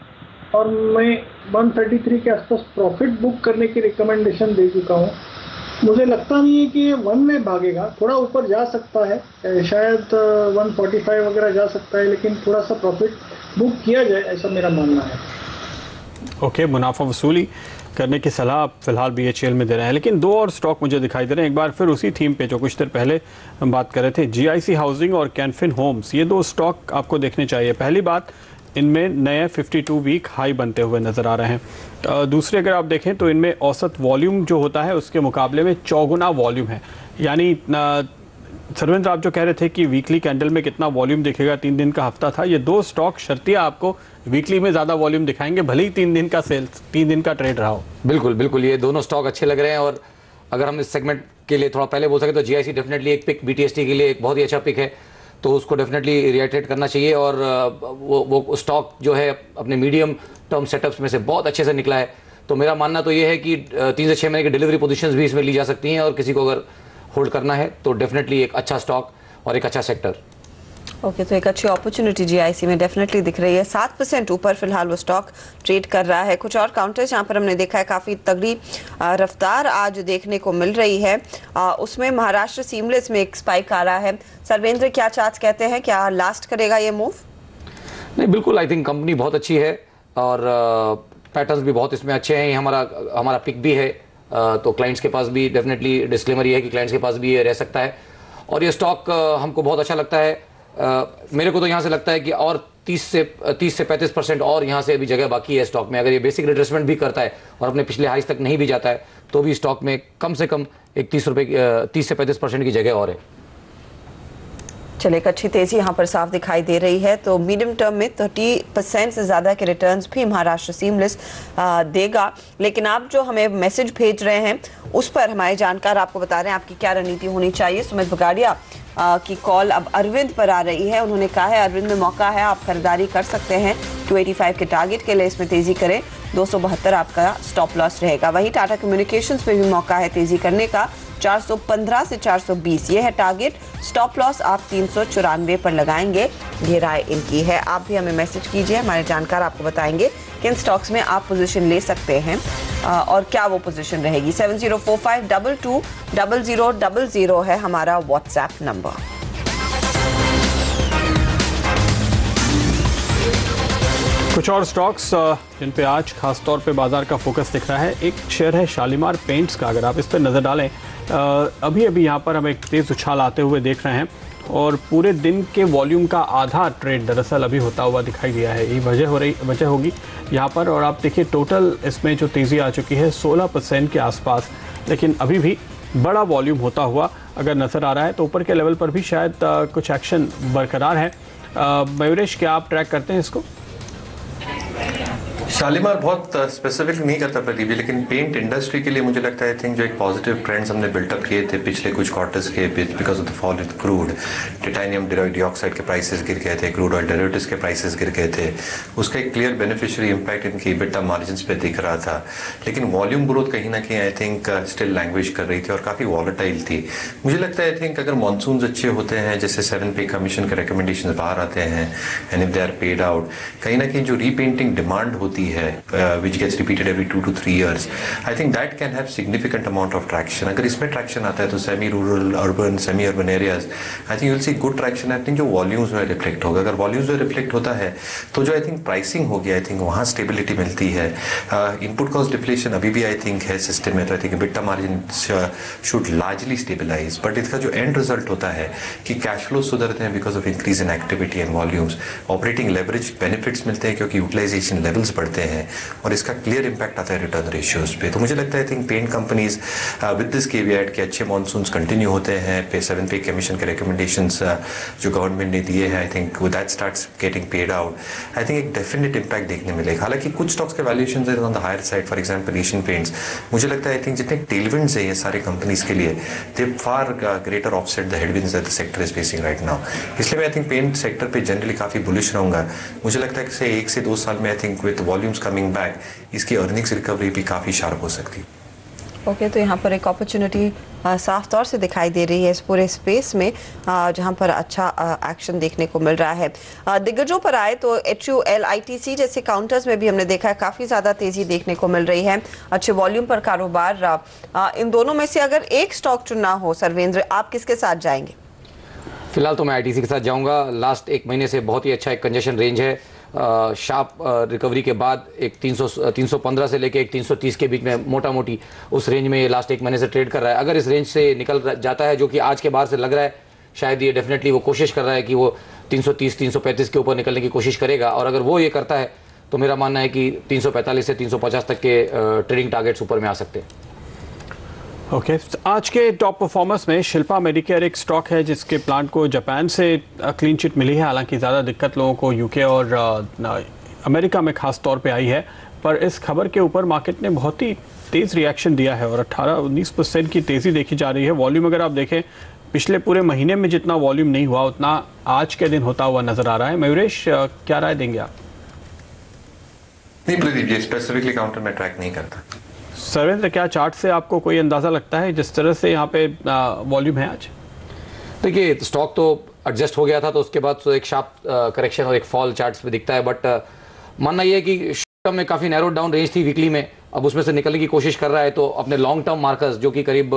और मैं एक सौ तैंतीस के आसपास प्रॉफिट बुक करने की रिकमेंडेशन दे चुका हूँ। मुझे लगता नहीं है कि ये वन में भागेगा, थोड़ा ऊपर जा सकता है, शायद वन फोर्टी फाइव वगैरह जा सकता है, लेकिन थोड़ा सा प्रॉफिट बुक किया जाए, ऐसा मेरा मानना है। ओके okay, मुनाफा वसूली करने की सलाह आप फिलहाल बी एच ई एल में दे रहे हैं, लेकिन दो और स्टॉक मुझे दिखाई दे रहे हैं एक बार फिर उसी थीम पे जो कुछ देर पहले हम बात कर रहे थे, जी आई सी हाउसिंग और कैनफिन होम्स। ये दो स्टॉक आपको देखने चाहिए। पहली बात, इनमें नए बावन वीक हाई बनते हुए नज़र आ रहे हैं। दूसरे अगर आप देखें तो इनमें औसत वॉल्यूम जो होता है उसके मुकाबले में चौगुना वॉल्यूम है। यानी सर्वेंद्र, आप जो कह रहे थे कि वीकली कैंडल में कितना वॉल्यूम दिखेगा, तीन दिन का हफ्ता था, ये दो स्टॉक शर्तिया आपको वीकली में ज़्यादा वॉल्यूम दिखाएंगे, भले ही तीन दिन का सेल्स तीन दिन का ट्रेड रहा हो। बिल्कुल बिल्कुल, ये दोनों स्टॉक अच्छे लग रहे हैं। और अगर हम इस सेगमेंट के लिए थोड़ा पहले बोल सके तो जी आई सी डेफिनेटली एक pick, B T S T के लिए एक बहुत ही अच्छा पिक है, तो उसको डेफिनेटली रिएटेट करना चाहिए। और वो वो स्टॉक जो है अपने मीडियम टर्म सेटअप्स में से बहुत अच्छे से निकला है। तो मेरा मानना तो ये है कि तीन से छः महीने की डिलीवरी पोजीशंस भी इसमें ली जा सकती हैं, और किसी को अगर होल्ड करना है तो डेफिनेटली एक अच्छा स्टॉक और एक अच्छा सेक्टर। ओके okay, तो एक अच्छी अपॉर्चुनिटी जी आई सी में डेफिनेटली दिख रही है। सात परसेंट ऊपर फिलहाल वो स्टॉक ट्रेड कर रहा है। कुछ और काउंटर्स जहां पर हमने देखा है काफ़ी तगड़ी रफ्तार आज देखने को मिल रही है, आ, उसमें महाराष्ट्र सीमलेस में एक स्पाइक आ रहा है। सर्वेंद्र, क्या चार्ट्स कहते हैं, क्या लास्ट करेगा ये मूव? नहीं, बिल्कुल, आई थिंक कंपनी बहुत अच्छी है और पैटर्न्स भी बहुत इसमें अच्छे हैं। हमारा हमारा पिक भी है, आ, तो क्लाइंट्स के पास भी डेफिनेटली डिस्क्लेमर ये है कि क्लाइंट्स के पास भी ये रह सकता है। और ये स्टॉक हमको बहुत अच्छा लगता है। Uh, मेरे को तो यहाँ से लगता है कि और तीस से तीस से पैंतीस परसेंट और यहाँ से अभी जगह बाकी है स्टॉक में। अगर ये बेसिक रिट्रेसमेंट भी करता है और अपने पिछले हाइज तक नहीं भी जाता है तो भी स्टॉक में कम से कम एक तीस रुपये तीस से पैंतीस परसेंट की जगह और है। चलिए, एक अच्छी तेजी यहाँ पर साफ दिखाई दे रही है। तो मीडियम टर्म में तीस परसेंट से ज़्यादा के रिटर्न्स भी महाराष्ट्र सीमलेस देगा। लेकिन आप जो हमें मैसेज भेज रहे हैं उस पर हमारे जानकार आपको बता रहे हैं आपकी क्या रणनीति होनी चाहिए। सुमित बगाड़िया की कॉल अब अरविंद पर आ रही है। उन्होंने कहा है अरविंद में मौका है, आप खरीदारी कर सकते हैं दो सौ पचासी के टारगेट के लिए, इसमें तेजी करें, दो सौ बहत्तर आपका स्टॉप लॉस रहेगा। वहीं टाटा कम्युनिकेशंस पे भी मौका है तेजी करने का, चार सौ पंद्रह से चार सौ बीस ये है टारगेट। स्टॉप लॉस आप तीन सौ चौरानवे पर लगाएंगे, ये राय इनकी है। आप भी हमें मैसेज कीजिए, हमारे जानकार आपको बताएंगे किन स्टॉक्स में आप पोजीशन ले सकते हैं और क्या वो पोजीशन रहेगी। Seven zero four five double two double zero double zero है हमारा व्हाट्सएप नंबर। कुछ और स्टॉक्स जिन पे आज खास तौर पे बाजार का फोकस दिख रहा है, एक शेयर है शालीमार पेंट्स का। अगर आप इस पर नज़र डालें, अभी अभी यहाँ पर हम एक तेज़ उछाल आते हुए देख रहे हैं और पूरे दिन के वॉल्यूम का आधा ट्रेड दरअसल अभी होता हुआ दिखाई दिया है। यही वजह हो रही वजह होगी यहाँ पर। और आप देखिए टोटल इसमें जो तेज़ी आ चुकी है सोलह परसेंट के आसपास, लेकिन अभी भी बड़ा वॉल्यूम होता हुआ अगर नज़र आ रहा है तो ऊपर के लेवल पर भी शायद आ, कुछ एक्शन बरकरार है। मयूरेश, क्या आप ट्रैक करते हैं इसको? शालीमार बहुत स्पेसिफिक नहीं करता प्रदीप जी, लेकिन पेंट इंडस्ट्री के लिए मुझे लगता है आई थिंक जो एक पॉजिटिव ट्रेंड्स हमने बिल्टअप किए थे पिछले कुछ क्वार्टर्स के because of the fall in crude, titanium dioxide के प्राइसेस गिर गए थे, क्रूड ऑयल डेरिवेटिव्स के प्राइसेस गिर गए थे, उसका एक क्लियर बेनिफिशियरी इम्पैक्ट इनकी इबिटा मार्जिन्स पे दिख रहा था। लेकिन वॉल्यूम ग्रोथ कहीं ना कहीं आई थिंक स्टिल लैंग्वेज कर रही थी और काफ़ी वॉलेटाइल थी। मुझे लगता है आई थिंक अगर मानसून अच्छे होते हैं, जैसे सेवन पे कमीशन के रिकमेंडेशन बाहर आते हैं and if they are paid out, कहीं ना कहीं जो रीपेंटिंग डिमांड होती है uh, which gets repeated every two to three years, I think that can have significant amount of traction. अगर इसमें traction आता है तो semi rural, urban, semi urban areas, I think you'll see good traction. I think जो volumes में reflect होगा, अगर volumes में reflect होता है तो जो I think pricing होगी, I think वहाँ stability मिलती है। uh, input cost deflation अभी भी I think है system में, तो I think EBITDA margin should largely stabilize, but इसका जो end result होता है कि cash flow सुधरते हैं because of increase in activity and volumes, operating leverage benefits मिलते हैं क्योंकि utilization levels बढ़ते हैं और इसका क्लियर इंपैक्ट आता है रिटर्न रेशियोज पे। तो मुझे लगता है I think paint companies with this caveat के अच्छे मॉनसून्स कंटिन्यू होते हैं, पे सेवन पे कमीशन के रिकमेंडेशंस uh, जो गवर्नमेंट ने दिए हैं, I think with that starts getting paid out, I think एक डेफिनेट इंपैक्ट देखने मिलेगा। हालांकि कुछ स्टॉक्स के valuations are on the higher side, for example Asian Paints, मुझे लगता है आई थिंक जितने टेलविंड्स है ये सारे कंपनीज के लिए, they far greater offset the headwinds that the sector is facing right now. इसलिए मैं आई थिंक पेंट सेक्टर पे जनरली काफी बुलिश रहूंगा। मुझे लगता है कि एक से दो साल में I think with volumes coming back इसकी अर्निंग्स रिकवरी भी काफ़ी शार्प हो सकती है। ओके, तो यहाँ पर एक अपॉर्चुनिटी साफ तौर से दिखाई दे रही है इस पूरे स्पेस में, जहाँ पर अच्छा एक्शन देखने को मिल रहा है। दिग्गजों पर आए तो H U L I T C जैसे काउंटर्स में भी हमने देखा है काफ़ी ज़्यादा तेज़ी देखने को मिल रही है, अच्छे वॉल्यूम पर कारोबार। इन दोनों में से अगर एक स्टॉक चुनना हो सर्वेंद्र, आप किसके साथ जाएंगे? फिलहाल तो मैं आईटीसी के साथ जाऊंगा। लास्ट एक महीने से बहुत ही अच्छा एक कंजेशन रेंज है, शार्प रिकवरी के बाद एक तीन सौ पंद्रह से लेके एक तीन सौ तीस के बीच में मोटा मोटी उस रेंज में ये लास्ट एक महीने से ट्रेड कर रहा है। अगर इस रेंज से निकल जाता है, जो कि आज के बाहर से लग रहा है, शायद ये डेफिनेटली वो कोशिश कर रहा है कि वो तीन सौ तीस तीन सौ पैंतीस के ऊपर निकलने की कोशिश करेगा, और अगर वो ये करता है तो मेरा मानना है कि तीन सौ पैंतालीस से तीन सौ पचास तक के ट्रेडिंग टारगेट्स ऊपर में आ सकते हैं। Okay okay. आज के टॉप परफॉर्मर्स में शिल्पा मेडिकेयर एक स्टॉक है जिसके प्लांट को जापान से क्लीन चिट मिली है। हालांकि ज़्यादा दिक्कत लोगों को यूके और अमेरिका में खास तौर पे आई है, पर इस खबर के ऊपर मार्केट ने बहुत ही तेज़ रिएक्शन दिया है और अठारह उन्नीस परसेंट की तेज़ी देखी जा रही है। वॉल्यूम अगर आप देखें, पिछले पूरे महीने में जितना वॉल्यूम नहीं हुआ उतना आज के दिन होता हुआ नजर आ रहा है। मयूरेश, क्या राय देंगे आप? नहीं प्रदीप जी, स्पेसिफिकली काउंटर में ट्रैक नहीं करता। सर्वेंद्र, क्या चार्ट से आपको कोई अंदाज़ा लगता है जिस तरह से यहाँ पे वॉल्यूम है आज? देखिए, स्टॉक तो एडजस्ट हो गया था, तो उसके बाद तो एक शार्प करेक्शन और एक फॉल चार्ट्स पे दिखता है, बट मानना ये है कि शॉर्ट टर्म में काफ़ी नैरो डाउन रेंज थी वीकली में, अब उसमें से निकलने की कोशिश कर रहा है। तो अपने लॉन्ग टर्म मार्कर्स जो कि करीब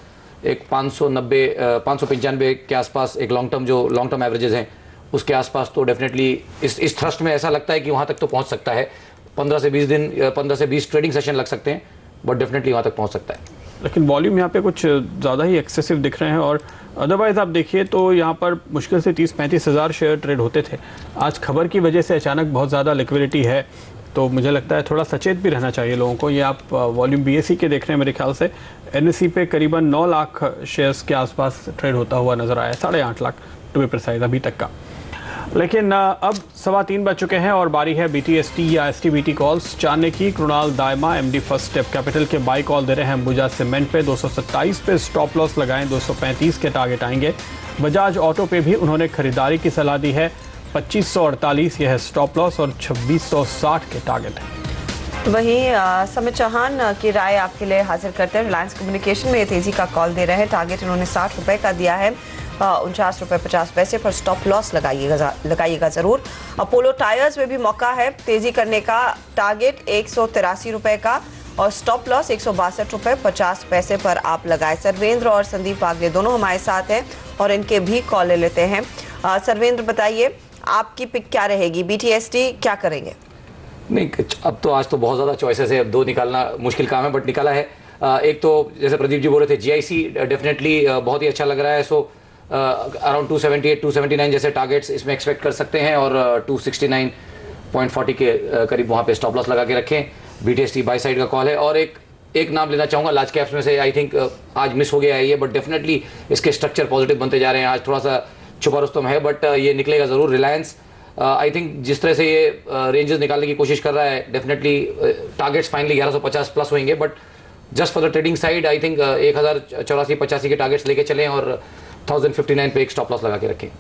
एक पाँच सौ नब्बे पाँच सौ पंचानवे के आसपास एक लॉन्ग टर्म जो लॉन्ग टर्म एवरेजेस हैं उसके आसपास, तो डेफिनेटली इस इस थ्रस्ट में ऐसा लगता है कि वहाँ तक तो पहुँच सकता है। पंद्रह से बीस दिन पंद्रह से बीस ट्रेडिंग सेशन लग सकते हैं, बट डेफिनेटली वहाँ तक पहुँच सकता है। लेकिन वॉल्यूम यहाँ पे कुछ ज़्यादा ही एक्सेसिव दिख रहे हैं, और अदरवाइज़ आप देखिए तो यहाँ पर मुश्किल से तीस पैंतीस हज़ार शेयर ट्रेड होते थे। आज खबर की वजह से अचानक बहुत ज़्यादा लिक्विडिटी है, तो मुझे लगता है थोड़ा सचेत भी रहना चाहिए लोगों को। ये आप वॉल्यूम बीएसई के देख रहे हैं, मेरे ख्याल से एनएसई पे करीबन नौ लाख शेयर्स के आसपास ट्रेड होता हुआ नज़र आया है, साढ़े आठ लाख टू बी प्रिसाइज अभी तक का। लेकिन अब सवा तीन बज चुके हैं और बारी है बीटीएसटी या एसटीबीटी कॉल्स जानने की। Krunal Dayma MD first step capital के बाई कॉल दे रहे हैं अंबुजा सीमेंट पे दो सौ सत्ताईस पे स्टॉप लॉस लगाएं, दो सौ पैंतीस के टारगेट आएंगे। बजाज ऑटो पे भी उन्होंने खरीदारी की सलाह दी है, पच्चीस सौ अड़तालीस यह है स्टॉप लॉस और छब्बीस सौ साठ के टारगेट है। वहीं समित चौहान की राय आपके लिए हाजिर करते हैं। रिलायंस कम्युनिकेशन में तेजी का कॉल दे रहे हैं, टारगेट उन्होंने साठ रुपए का दिया है, उनचास रुपये पचास पैसे पर स्टॉप लॉस लगाइएगा लगाइएगा ज़रूर। अपोलो टायर्स में भी मौका है तेज़ी करने का, टारगेट एक सौ तिरासी रुपये का और स्टॉप लॉस एक सौ बासठ रुपये पचास पैसे पर आप लगाए। सर्वेंद्र और संदीप वागले दोनों हमारे साथ हैं और इनके भी कॉल ले लेते हैं। सर्वेंद्र, बताइए आपकी पिक क्या रहेगी, बीटीएसटी क्या करेंगे? नहीं, अब तो आज तो बहुत ज़्यादा चॉइसेस है, अब दो निकालना मुश्किल काम है, बट निकाला है। एक तो जैसे प्रदीप जी बोल रहे थे, जीआईसी डेफिनेटली बहुत ही अच्छा लग रहा है, so around two seventy eight to seventy nine जैसे टारगेट्स इसमें एक्सपेक्ट कर सकते हैं और two sixty nine point forty के uh, करीब वहाँ पे स्टॉप लॉस लगा के रखें। बीटीएसटी बाई साइड का कॉल है। और एक एक नाम लेना चाहूँगा लार्ज कैप्स में से, आई थिंक uh, आज मिस हो गया है ये, बट डेफिनेटली इसके स्ट्रक्चर पॉजिटिव बनते जा रहे हैं। आज थोड़ा सा छुपा रुस्तम है, बट uh, ये निकलेगा ज़रूर। रिलायंस आई थिंक जिस तरह से ये रेंजेस uh, निकालने की कोशिश कर रहा है, डेफिनेटली टारगेट्स फाइनली ग्यारह सौ पचास प्लस होंगे, but just for the trading side I think एक हज़ार चौरासी पचासी के टारगेट्स लेके चलें और थाउजेंड फिफ्टी नाइन पे एक स्टॉप लॉस लगा के रखें।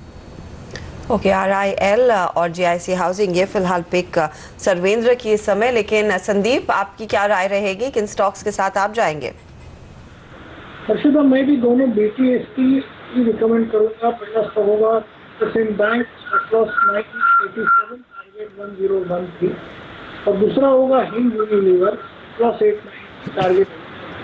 ओके, आरआईएल और जीआईसी हाउसिंग ये फिलहाल पिक सर्वेंद्र की इस समय। लेकिन संदीप, आपकी क्या राय रहेगी, किन स्टॉक्स के साथ आप जाएंगे? हर्षिता, मैं भी दोनों बीटीएसटी ही रिकमेंड करूंगा। पहला स्टॉक होगा Axis bank, nine eighty seven target one zero one three, और दूसरा होगा Hind Unilever plus eight nine target.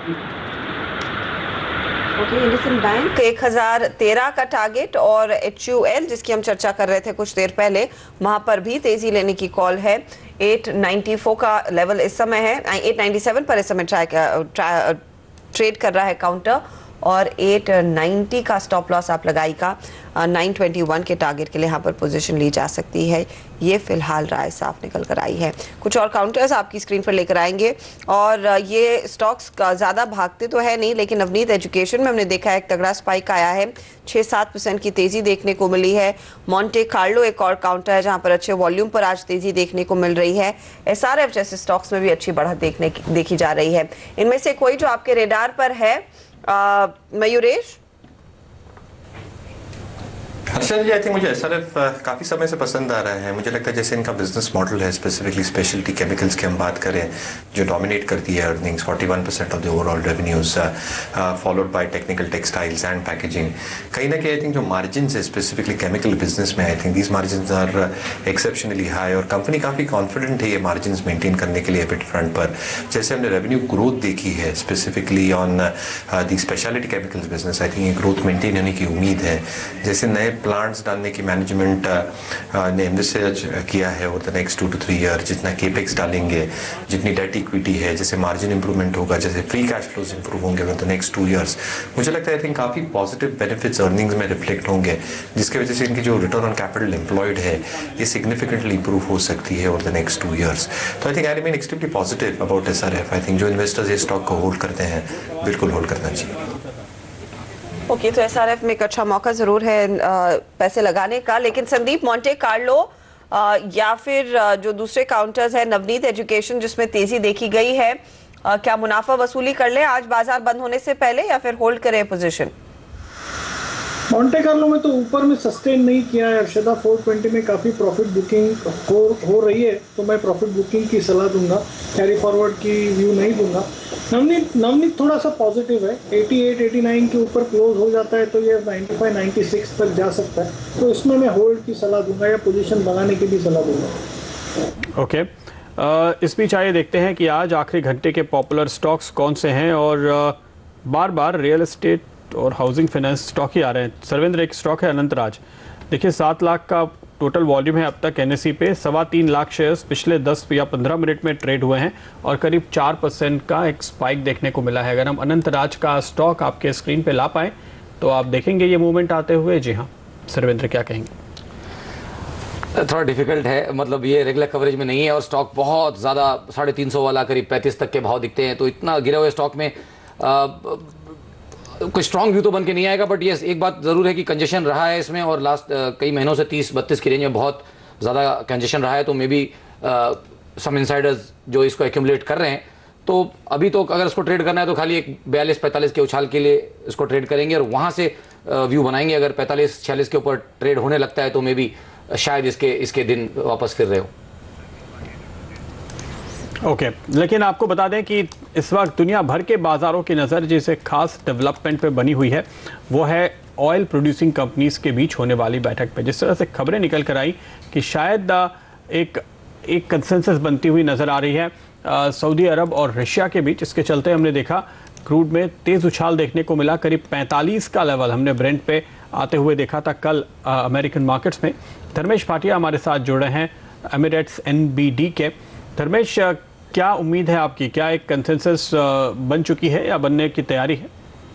IndusInd bank एक हज़ार तेरह का टारगेट और एच यू एल जिसकी हम चर्चा कर रहे थे कुछ देर पहले, वहां पर भी तेजी लेने की कॉल है। आठ सौ चौरानवे का लेवल इस समय है, आठ सौ सत्तानवे पर इस समय ट्राई ट्रा, ट्रेड कर रहा है काउंटर, और आठ सौ नब्बे का स्टॉप लॉस आप लगाइएगा। नौ सौ इक्कीस के टारगेट के लिए यहाँ पर पोजीशन ली जा सकती है। ये फिलहाल राय साफ निकल कर आई है। कुछ और काउंटर्स आपकी स्क्रीन पर लेकर आएंगे, और ये स्टॉक्स ज़्यादा भागते तो है नहीं, लेकिन नवनीत एजुकेशन में हमने देखा है एक तगड़ा स्पाइक आया है, छः सात परसेंट की तेज़ी देखने को मिली है। मॉन्टे कार्लो एक और काउंटर है जहाँ पर अच्छे वॉल्यूम पर आज तेज़ी देखने को मिल रही है। एसआरएफ जैसे स्टॉक्स में भी अच्छी बढ़त देखने की देखी जा रही है। इनमें से कोई जो आपके रेडार पर है, मयूरेश? हर्षद जी, आई थिंक मुझे एसआरएफ काफ़ी समय से पसंद आ रहा है। मुझे लगता है जैसे इनका बिजनेस मॉडल है, स्पेसिफिकली स्पेशलिटी केमिकल्स की हम बात करें, जो डोमिनेट करती है अर्निंग्स, इकतालीस percent of the overall revenues, followed by technical textiles and packaging. कहीं ना कहीं आई थिंक जो मार्जिन है स्पेसिफिकली केमिकल बिजनेस में, I think these margins are exceptionally high, और कंपनी काफ़ी कॉन्फिडेंट है ये मार्जिन मेंटेन करने के लिए एबिट फ्रंट पर। जैसे हमने रेवेन्यू ग्रोथ देखी है specifically on the speciality chemicals business, I think ये ग्रोथ मेंटेन होने की उम्मीद है। जैसे नए प्लांट्स डालने की मैनेजमेंट ने एनविसेज किया है over the next two two three year, जितना केपेक्स डालेंगे, जितनी डेट इक्विटी है, जैसे मार्जिन इंप्रूवमेंट होगा, जैसे फ्री कैश फ्लोज इंप्रूव होंगे over the next two years, मुझे लगता है आई थिंक काफ़ी पॉजिटिव बेनिफिट्स अर्निंग्स में रिफ्लेक्ट होंगे, जिसकी वजह से इनकी जो रिटर्न ऑन कैपिटल एम्प्लॉयड है ये सिग्निफिकेंटली इंप्रूव हो सकती है over the next two years. तो I think I remain extremely positive about SRF. I think जो इन्वेस्टर्स ये स्टॉक को होल्ड करते हैं बिल्कुल होल्ड करना चाहिए। ओके okay, तो एसआरएफ में एक अच्छा मौका जरूर है आ, पैसे लगाने का। लेकिन संदीप, मोंटे कार्लो आ, या फिर आ, जो दूसरे काउंटर्स है, नवनीत एजुकेशन जिसमें तेजी देखी गई है, आ, क्या मुनाफा वसूली कर ले आज बाजार बंद होने से पहले या फिर होल्ड करे पोजीशन? मोंटे कार्लो में तो ऊपर में सस्टेन नहीं किया है अर्शदा, चार सौ बीस में काफ़ी प्रॉफिट बुकिंग हो हो रही है, तो मैं प्रॉफिट बुकिंग की सलाह दूंगा, कैरी फॉरवर्ड की व्यू नहीं दूंगा। नवनीत नवनीत थोड़ा सा पॉजिटिव है, अठासी उनचासी के ऊपर क्लोज हो जाता है तो ये पचानवे छियानवे तक जा सकता है, तो इसमें मैं होल्ड की सलाह दूंगा या पोजीशन बनाने की भी सलाह दूंगा। ओके, इस बीच आइए देखते हैं कि आज आखिरी घंटे के पॉपुलर स्टॉक्स कौन से हैं, और बार बार रियल एस्टेट और हाउसिंग फाइनेंस स्टॉक ही आ रहे हैं। सर्वेंद्र, एक स्टॉक है अनंतराज, देखिए सात लाख का टोटल वॉल्यूम है अब तक एनएसई पे, सवा तीन लाख शेयर्स पिछले दस या पंद्रह मिनट में ट्रेड हुए हैं और करीब चार परसेंट का एक स्पाइक देखने को मिला है। अगर हम अनंतराज का स्टॉक आपके स्क्रीन पे ला पाए तो आप देखेंगे ये मूवमेंट आते हुए। जी हाँ सर्वेंद्र, क्या कहेंगे? थोड़ा डिफिकल्ट है, मतलब ये रेगुलर कवरेज में नहीं है और स्टॉक बहुत ज़्यादा साढ़े तीन सौ वाला करीब पैंतीस तक के भाव दिखते हैं, तो इतना गिरे हुए स्टॉक में आ, कोई स्ट्रॉन्ग व्यू तो बन के नहीं आएगा। बट ये एक बात ज़रूर है कि कंजेशन रहा है इसमें, और लास्ट कई महीनों से तीस बत्तीस की रेंज में बहुत ज़्यादा कंजेशन रहा है, तो मे बी सम इनसाइडर्स जो इसको एक्यूमुलेट कर रहे हैं, तो अभी तो अगर इसको ट्रेड करना है तो खाली एक बयालीस पैंतालीस के उछाल के लिए इसको ट्रेड करेंगे और वहाँ से व्यू बनाएंगे। अगर पैंतालीस छियालीस के ऊपर ट्रेड होने लगता है तो मे बी शायद इसके इसके दिन वापस फिर रहे हो। ओके okay, लेकिन आपको बता दें कि इस वक्त दुनिया भर के बाज़ारों की नज़र जिस एक खास डेवलपमेंट पे बनी हुई है वो है ऑयल प्रोड्यूसिंग कंपनीज के बीच होने वाली बैठक पे। जिस तरह से खबरें निकल कर आई कि शायद एक एक कंसेंसस बनती हुई नज़र आ रही है सऊदी अरब और रशिया के बीच। इसके चलते हमने देखा क्रूड में तेज़ उछाल देखने को मिला, करीब पैंतालीस का लेवल हमने ब्रेंट पे आते हुए देखा था कल अमेरिकन मार्केट्स में। धर्मेश भाटिया हमारे साथ जुड़े हैं एमिरेट्स एनबीडी के। धर्मेश, क्या उम्मीद है आपकी, क्या एक कंसेंसस बन चुकी है या बनने की तैयारी है?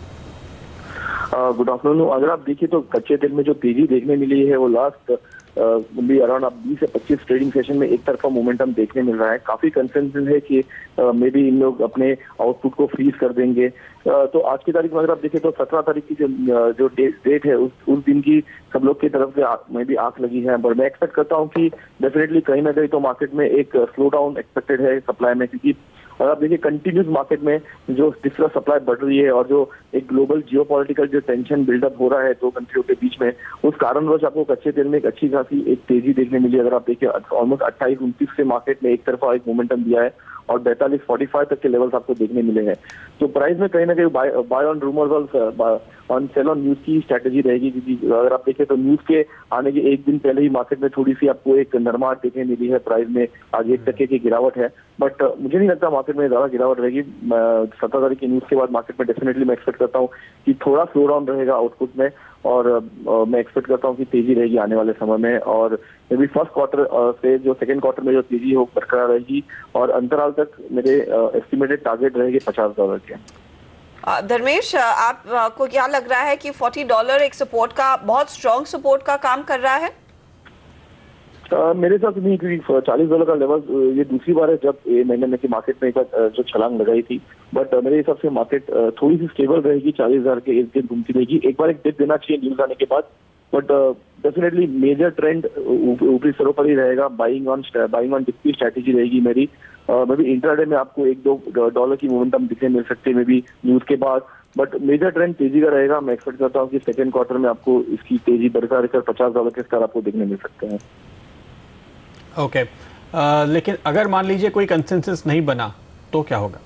Good afternoon. अगर आप देखिए तो कच्चे तेल में जो तेजी देखने मिली है वो लास्ट भी अराउंड आप बीस से पच्चीस ट्रेडिंग सेशन में एक तरफा मोमेंटम देखने मिल रहा है। काफी कंसेंसस है कि मे बी इन लोग अपने आउटपुट को फ्रीज कर देंगे। uh, तो आज की तारीख में अगर आप देखें तो सत्रह तारीख की जो जो डेट है उस उस दिन की सब लोग की तरफ से मे बी आंख लगी है, पर मैं एक्सपेक्ट करता हूँ कि डेफिनेटली कहीं ना कहीं तो मार्केट में एक स्लो डाउन एक्सपेक्टेड है सप्लाई में, क्योंकि अगर आप देखिए कंटिन्यूस मार्केट में जो जिस तरह सप्लाई बढ़ रही है और जो एक ग्लोबल जियोपॉलिटिकल जो टेंशन बिल्डअप हो रहा है दो कंट्रियों के बीच में, उस कारणवश आपको कच्चे तेल में एक अच्छी खासी एक तेजी देखने मिली। अगर आप देखिए ऑलमोस्ट अट्ठाईस उनतीस से मार्केट में एक तरफा एक मोमेंटम दिया है और बैतालीस फोर्टी फाइव तक के लेवल्स आपको देखने मिले हैं। तो प्राइस में कहीं ना कहीं buy on rumours on sell on news की स्ट्रैटेजी रहेगी, क्योंकि अगर आप देखें तो न्यूज के आने के एक दिन पहले ही मार्केट में थोड़ी सी आपको एक नरमाहट देखने मिली है, प्राइस में आज एक टके की गिरावट है। बट uh, मुझे नहीं लगता मार्केट में ज्यादा गिरावट रहेगी। सत्रह तारीख की न्यूज के बाद मार्केट में डेफिनेटली मैं एक्सपेक्ट करता हूँ कि थोड़ा स्लो डाउन रहेगा आउटपुट में, और uh, मैं एक्सपेक्ट करता हूँ कि तेजी रहेगी आने वाले समय में, और मे बी फर्स्ट क्वार्टर से जो सेकेंड क्वार्टर में जो तेजी हो बरकरार रहेगी, और अंतराल तक मेरे एस्टिमेटेड टारगेट रहेंगे पचास डॉलर के। धर्मेश, आपको क्या लग रहा है कि चालीस डॉलर एक सपोर्ट का, बहुत स्ट्रॉन्ग सपोर्ट का काम कर रहा है? Uh, मेरे हिसाब से नहीं, क्योंकि चालीस डॉलर का लेवल ये दूसरी बार है जब ये महीने में की मार्केट में एक बार जो छलांग लगाई थी, बट uh, मेरे हिसाब से मार्केट uh, थोड़ी सी स्टेबल रहेगी, चालीस हजार के इर्द गिर्द घूमती रहेगी। एक बार एक डिप देना चाहिए न्यूज आने के बाद, बट डेफिनेटली मेजर ट्रेंड ऊपरी स्तरों पर ही रहेगा। Buying on buying on dip की स्ट्रैटेजी रहेगी मेरी। मे बी इंट्राडे में आपको एक दो डॉलर की मोमेंटम दिखने मिल सकती है मे बी न्यूज के बाद, बट मेजर ट्रेंड तेजी का रहेगा। मैं एक्सपेक्ट करता हूँ कि सेकेंड क्वार्टर में आपको इसकी तेजी बरकरार कर पचास डॉलर के स्तर आपको देखने मिल सकते हैं। Okay okay. uh, लेकिन अगर मान लीजिए कोई कंसेंसस नहीं बना तो क्या होगा?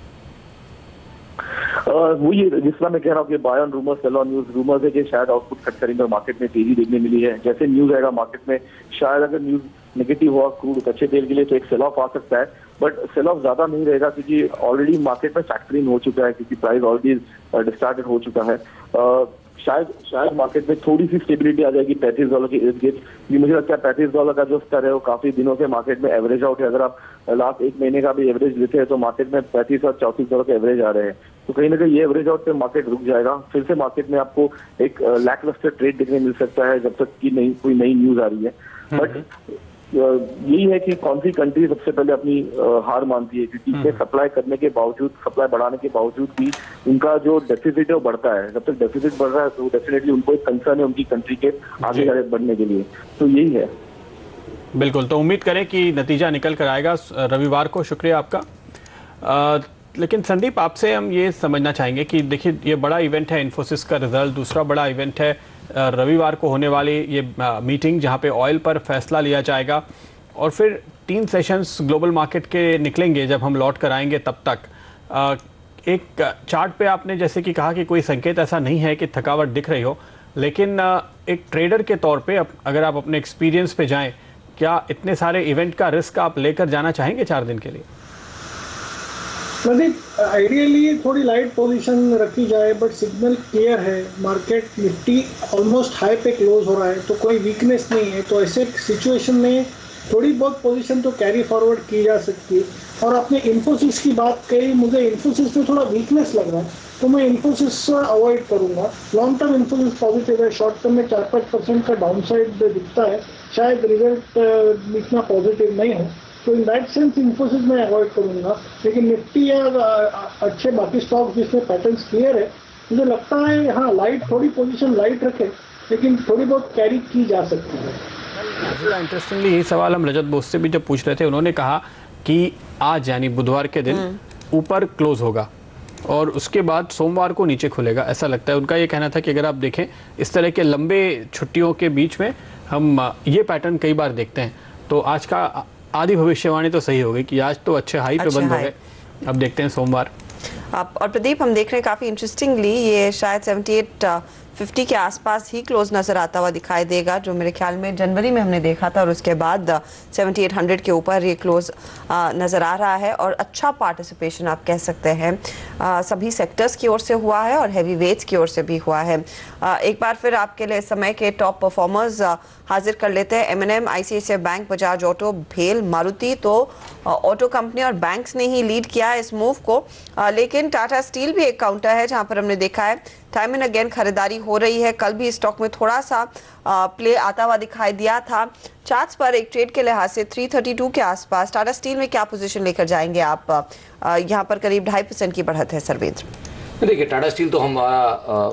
वही जिस तरह मैं कह रहा हूँ कि buy on rumours sell on news. Rumours है कि शायद आउटपुट कट करेंगे और मार्केट में तेजी देखने मिली है। जैसे न्यूज आएगा मार्केट में, शायद अगर न्यूज नेगेटिव हुआ क्रूड कच्चे तेल के लिए तो एक सेल ऑफ आ सकता है, बट सेल ऑफ ज्यादा नहीं रहेगा क्योंकि ऑलरेडी मार्केट में फैक्टरिंग हो चुका है, क्योंकि प्राइस ऑलरेडी डिस्टार्टेड हो चुका है। uh, शायद शायद मार्केट में थोड़ी सी स्टेबिलिटी आ जाएगी पैंतीस डॉलर के इर्द गिर्द। मुझे लगता है पैंतीस डॉलर का जो स्तर है वो काफी दिनों से मार्केट में एवरेज आउट है। अगर आप लास्ट एक महीने का भी एवरेज लेते हैं तो मार्केट में पैंतीस और चौंतीस डॉलर के एवरेज आ रहे हैं। तो कहीं ना कहीं ये एवरेज आउट पे मार्केट रुक जाएगा। फिर से मार्केट में आपको एक लैकलस्टर ट्रेड देखने मिल सकता है जब तक कि नई कोई नई न्यूज आ रही है। बट यही है कि कौन सी कंट्री सबसे पहले अपनी हार मानती है, क्योंकि इसे सप्लाई करने के बावजूद, सप्लाई बढ़ाने के बावजूद भी उनका जो डेफिसिट है वो बढ़ता है। जब तक डेफिसिट बढ़ रहा है तो डेफिनेटली उनको एक कंसर्न है उनकी कंट्री के आगे बढ़ने के लिए। तो यही है। बिल्कुल, तो उम्मीद करें कि नतीजा निकल कर आएगा रविवार को। शुक्रिया आपका। आ, लेकिन संदीप, आपसे हम ये समझना चाहेंगे कि देखिए ये बड़ा इवेंट है इन्फोसिस का रिजल्ट, दूसरा बड़ा इवेंट है रविवार को होने वाली ये मीटिंग जहां पे ऑयल पर फैसला लिया जाएगा, और फिर तीन सेशंस ग्लोबल मार्केट के निकलेंगे जब हम लौट कर आएंगे। तब तक आ, एक चार्ट पे आपने जैसे कि कहा कि कोई संकेत ऐसा नहीं है कि थकावट दिख रही हो, लेकिन आ, एक ट्रेडर के तौर पे अगर आप अपने एक्सपीरियंस पे जाएं, क्या इतने सारे इवेंट का रिस्क आप लेकर जाना चाहेंगे चार दिन के लिए? प्रदीप, आइडियली थोड़ी लाइट पोजीशन रखी जाए, बट सिग्नल क्लियर है। मार्केट निफ्टी ऑलमोस्ट हाई पे क्लोज हो रहा है तो कोई वीकनेस नहीं है। तो ऐसे सिचुएशन में थोड़ी बहुत पोजीशन तो कैरी फॉरवर्ड की जा सकती है। और आपने इन्फोसिस की बात कही, मुझे इन्फोसिस में थोड़ा वीकनेस लग रहा है तो मैं इन्फोसिस अवॉइड करूंगा। लॉन्ग टर्म इन्फोसिस पॉजिटिव है, शॉर्ट टर्म में चार पाँच परसेंट का डाउन साइड दिखता है, शायद रिजल्ट इतना पॉजिटिव नहीं हो। तो इन दैट सेंस इन्फोसिस में अवॉइड करूंगा। लेकिन निफ्टी या अच्छे बाकी स्टॉक्स जिसमें पैटर्न्स क्लियर है, मुझे लगता है हाँ लाइट थोड़ी पोजीशन लाइट रखे, लेकिन थोड़ी बहुत कैरी की जा सकती है। इंटरेस्टिंगली यही सवाल हम रजत बोस से भी जब पूछ रहे थे, उन्होंने कहा कि आज यानी बुधवार के दिन ऊपर क्लोज होगा और उसके बाद सोमवार को नीचे खुलेगा, ऐसा लगता है। उनका ये कहना था कि अगर आप देखें इस तरह के लंबे छुट्टियों के बीच में हम ये पैटर्न कई बार देखते हैं। तो आज का आधी भविष्यवाणी तो सही हो गई कि आज तो अच्छे हाई पे बंद हो गए। अब देखते हैं सोमवार। आप और प्रदीप, हम देख रहे हैं काफी इंटरेस्टिंगली ये शायद अठहत्तर पचास के आसपास ही क्लोज नजर आता हुआ दिखाई देगा, जो मेरे ख्याल में जनवरी में हमने देखा था, और उसके बाद अठहत्तर सौ के ऊपर ये क्लोज नजर आ रहा है। और अच्छा पार्टिसिपेशन आप कह सकते हैं आ, सभी सेक्टर्स की ओर से हुआ है और हैवी वेट्स की ओर से भी हुआ है। आ, एक बार फिर आपके लिए समय के टॉप परफॉर्मर्स हाजिर कर लेते हैं। M N M, I C I C I bank, Bajaj auto, भेल, मारुति, तो ऑटो कंपनी और बैंक्स ने ही लीड किया है इस मूव को। आ, लेकिन टाटा स्टील भी एक काउंटर है जहां पर हमने देखा है टाइम एंड अगेन खरीदारी हो रही है। कल भी स्टॉक में थोड़ा सा आ, प्ले आता हुआ दिखाई दिया था। चार्ट्स पर एक ट्रेड के लिहाज से तीन सौ बत्तीस के आसपास टाटा स्टील में क्या पोजीशन लेकर जाएंगे आप? यहाँ पर करीब ढाई परसेंट की बढ़त है सर्वेंद्र। देखिए टाटा स्टील तो हमारा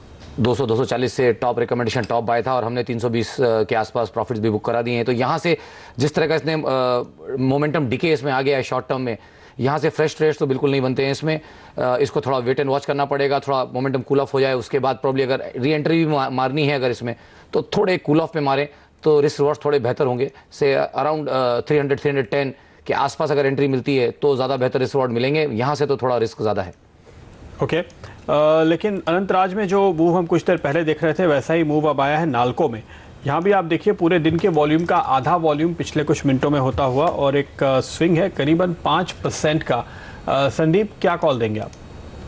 दो सौ दो सौ चालीस से टॉप रिकमेंडेशन टॉप बाय था और हमने तीन सौ बीस के आसपास प्रॉफिट्स भी बुक करा दिए हैं। तो यहाँ से जिस तरह का इसने मोमेंटम डिके इसमें आ गया है शॉर्ट टर्म में, यहाँ से फ्रेश ट्रेड्स तो बिल्कुल नहीं बनते हैं इसमें। इसको थोड़ा वेट एंड वॉच करना पड़ेगा, थोड़ा मोमेंटम कूल ऑफ हो जाए, उसके बाद प्रॉब्ली अगर री एंट्री भी मारनी है अगर इसमें, तो थोड़े कूल ऑफ पे मारें तो रिस्क रिवॉर्ड्स थोड़े बेहतर होंगे। से around three hundred three hundred ten के आसपास अगर एंट्री मिलती है तो ज़्यादा बेहतर रिस्क रिवॉर्ड मिलेंगे। यहाँ से तो थोड़ा रिस्क ज़्यादा है। Okay okay. uh, लेकिन अनंतराज में जो मूव हम कुछ देर पहले देख रहे थे वैसा ही मूव अब आया है नाल्को में। यहाँ भी आप देखिए पूरे दिन के वॉल्यूम का आधा वॉल्यूम पिछले कुछ मिनटों में होता हुआ और एक uh, स्विंग है करीबन पाँच परसेंट का। uh, संदीप, क्या कॉल देंगे आप?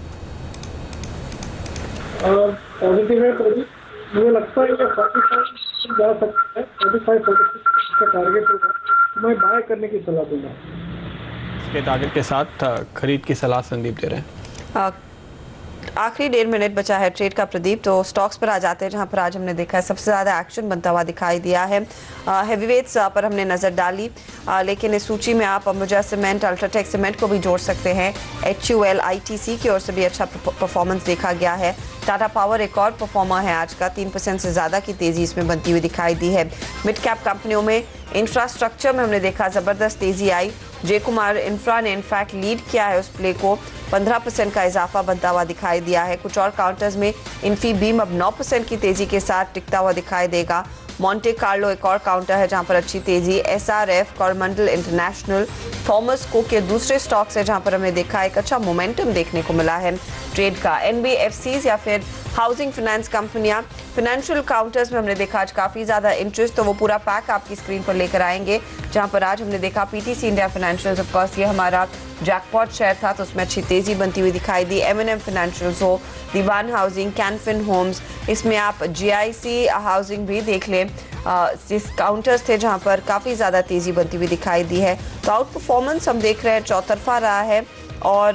पॉजिटिव है प्रदीप, मुझे लगता है कि पैंतालीस जा सकता है, पैंतालीस छियालीस का टारगेट होगा, तो मैं बाय करने की सलाह दूंगा। इसके टारगेट के साथ खरीद की सलाह संदीप दे रहे हैं। आखिरी डेढ़ मिनट बचा है ट्रेड का प्रदीप, तो स्टॉक्स पर आ जाते हैं जहां पर आज हमने देखा है सबसे ज़्यादा एक्शन बनता हुआ दिखाई दिया है। हैवीवेट्स पर हमने नज़र डाली, आ, लेकिन इस सूची में आप अंबुजा सीमेंट, अल्ट्राटेक सीमेंट को भी जोड़ सकते हैं। H U L, I T C की ओर से भी अच्छा परफॉर्मेंस देखा गया है। टाटा पावर एक और परफॉर्मर है आज का, तीन परसेंट से ज़्यादा की तेज़ी इसमें बनती हुई दिखाई दी है। मिड कैप कंपनियों में इंफ्रास्ट्रक्चर में हमने देखा ज़बरदस्त तेज़ी आई। जय कुमार इंफ्रा ने इनफैक्ट लीड किया है उस प्ले को, पंद्रह परसेंट का इजाफा बनता हुआ दिखाई दिया है। कुछ और काउंटर्स में इन्फी बीम अब नौ परसेंट की तेजी के साथ टिकता हुआ दिखाई देगा। मॉन्टे कार्लो एक और काउंटर है जहां पर अच्छी तेजी। SRF, Coromandel international, Thomas Cook के दूसरे स्टॉक्स है जहां पर हमें देखा एक अच्छा मोमेंटम देखने को मिला है ट्रेड का। एनबीएफसीज या फिर हाउसिंग फाइनेंस कंपनियां, फाइनेंशियल काउंटर्स में हमने देखा आज काफ़ी ज़्यादा इंटरेस्ट, तो वो पूरा पैक आपकी स्क्रीन पर लेकर आएंगे। जहां पर आज हमने देखा PTC India financials, of course ये हमारा जैकपॉट शेयर था तो उसमें अच्छी तेज़ी बनती हुई दिखाई दी। एम एन एम फाइनेंशियल्स हो, दीवान हाउसिंग, कैनफिन होम्स, इसमें आप जीआईसी हाउसिंग भी देख लें, जिस काउंटर्स थे जहां पर काफ़ी ज़्यादा तेज़ी बनती हुई दिखाई दी है। तो आउट परफॉर्मेंस हम देख रहे हैं चौतरफा रहा है और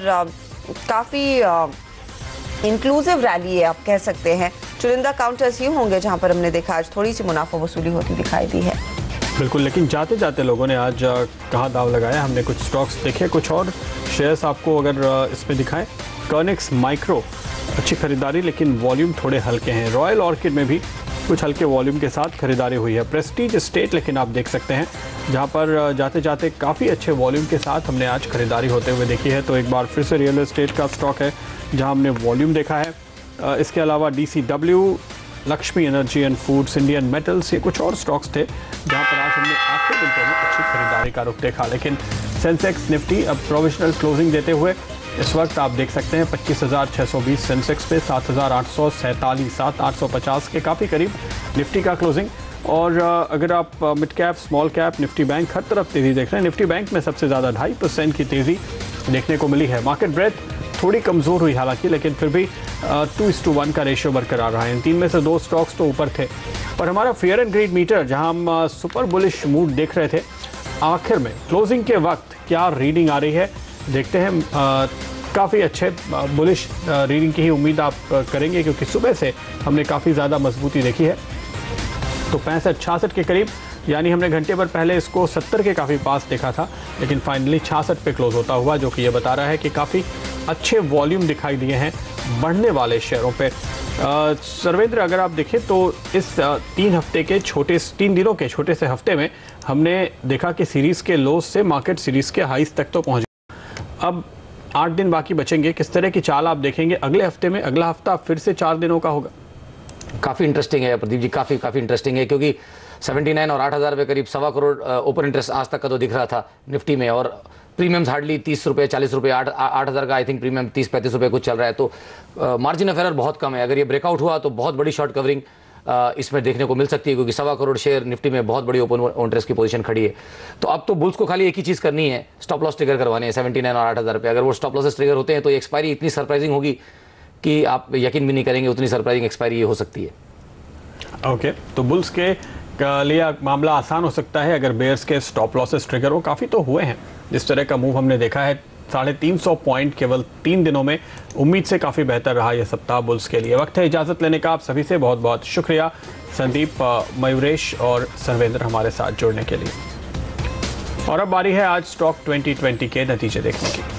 काफ़ी इंक्लूसिव रैली है आप कह सकते हैं। चुनिंदा काउंटर्स ही होंगे जहां पर हमने देखा आज थोड़ी सी मुनाफा वसूली होती दिखाई दी है। बिल्कुल, लेकिन जाते जाते लोगों ने आज कहाँ दाव लगाया, हमने कुछ स्टॉक्स देखे, कुछ और शेयर्स आपको अगर इसमें दिखाएं। कर्निक्स माइक्रो अच्छी खरीदारी लेकिन वॉल्यूम थोड़े हल्के हैं। रॉयल ऑर्किड में भी कुछ हल्के वॉल्यूम के साथ खरीदारी हुई है। प्रेस्टीज स्टेट लेकिन आप देख सकते हैं जहां पर जाते जाते काफ़ी अच्छे वॉल्यूम के साथ हमने आज खरीदारी होते हुए देखी है। तो एक बार फिर से रियल एस्टेट का स्टॉक है जहां हमने वॉल्यूम देखा है। इसके अलावा DCW, Lakshmi energy and foods, Indian metals, ये कुछ और स्टॉक्स थे जहां पर आज हमने आखिरी घंटों में अच्छी खरीदारी का रुख देखा। लेकिन सेंसेक्स निफ्टी अब प्रोविजनल क्लोजिंग देते हुए इस वक्त आप देख सकते हैं पच्चीस हज़ार छः सौ बीस सेंसेक्स पे, सात हज़ार आठ सौ सैंतालीस, सात आठ सौ पचास के काफ़ी करीब निफ्टी का क्लोजिंग। और अगर आप mid cap, small cap, Nifty bank हर तरफ तेज़ी देख रहे हैं। निफ्टी बैंक में सबसे ज़्यादा ढाई परसेंट की तेज़ी देखने को मिली है। मार्केट ब्रेथ थोड़ी कमज़ोर हुई हालांकि, लेकिन फिर भी टू इस टू वन का रेशियो बरकरार रहा है। इन तीन में से दो स्टॉक्स तो ऊपर थे। पर हमारा फेयर एंड ग्रीड मीटर जहां हम सुपर बुलिश मूड देख रहे थे, आखिर में क्लोजिंग के वक्त क्या रीडिंग आ रही है देखते हैं। काफ़ी अच्छे बुलिश रीडिंग की ही उम्मीद आप करेंगे क्योंकि सुबह से हमने काफ़ी ज़्यादा मजबूती देखी है। तो पैंसठ छियासठ के करीब, यानी हमने घंटे भर पहले इसको सत्तर के काफ़ी पास देखा था, लेकिन फाइनली छियासठ पे क्लोज होता हुआ, जो कि ये बता रहा है कि काफ़ी अच्छे वॉल्यूम दिखाई दिए हैं बढ़ने वाले शेयरों पे। सर्वेंद्र, अगर आप देखें तो इस आ, तीन हफ्ते के छोटे तीन दिनों के छोटे से हफ्ते में हमने देखा कि सीरीज़ के लोज से मार्केट सीरीज़ के हाईस तक तो पहुँच गया। अब आठ दिन बाकी बचेंगे, किस तरह की चाल आप देखेंगे अगले हफ्ते में? अगला हफ्ता फिर से चार दिनों का होगा। काफ़ी इंटरेस्टिंग है प्रदीप जी, काफ़ी काफ़ी इंटरेस्टिंग है क्योंकि उन्यासी और आठ हज़ार रुपये करीब सवा करोड़ ओपन इंटरेस्ट आज तक का तो दिख रहा था निफ्टी में, और प्रीमियम्स हार्डली तीस रुपये चालीस रुपये, आठ आठ हज़ार का आई थिंक प्रीमियम तीस पैंतीस रुपये कुछ चल रहा है। तो मार्जिन ऑफ एरर बहुत कम है। अगर ये ब्रेकआउट हुआ तो बहुत बड़ी शॉर्ट कवरिंग आ, इसमें देखने को मिल सकती है क्योंकि सवा करोड़ शेयर निफ्टी में बहुत बड़ी ओपन इंटरेस्ट की पोजीशन खड़ी है। तो अब तो बुल्स को खाली एक ही चीज़ करनी है, स्टॉप लॉस ट्रिगर करवाने हैं उन्यासी और आठ हज़ार पे। अगर वो स्टॉप लॉसेस ट्रिगर होते हैं तो एक्सपायरी इतनी सरप्राइजिंग होगी कि आप यकीन भी नहीं करेंगे, उतनी सरप्राइजिंग एक्सपायरी ये हो सकती है। ओके okay, तो बुल्स के लिए मामला आसान हो सकता है अगर बेयर्स के स्टॉप लॉसेस ट्रिगर हो। काफ़ी तो हुए हैं, जिस तरह का मूव हमने देखा है साढ़े तीन सौ पॉइंट केवल तीन दिनों में, उम्मीद से काफ़ी बेहतर रहा यह सप्ताह बुल्स के लिए। वक्त है इजाज़त लेने का, आप सभी से बहुत बहुत शुक्रिया संदीप, मयूरेश और सर्वेंद्र हमारे साथ जुड़ने के लिए। और अब बारी है आज स्टॉक ट्वेंटी ट्वेंटी के नतीजे देखने की।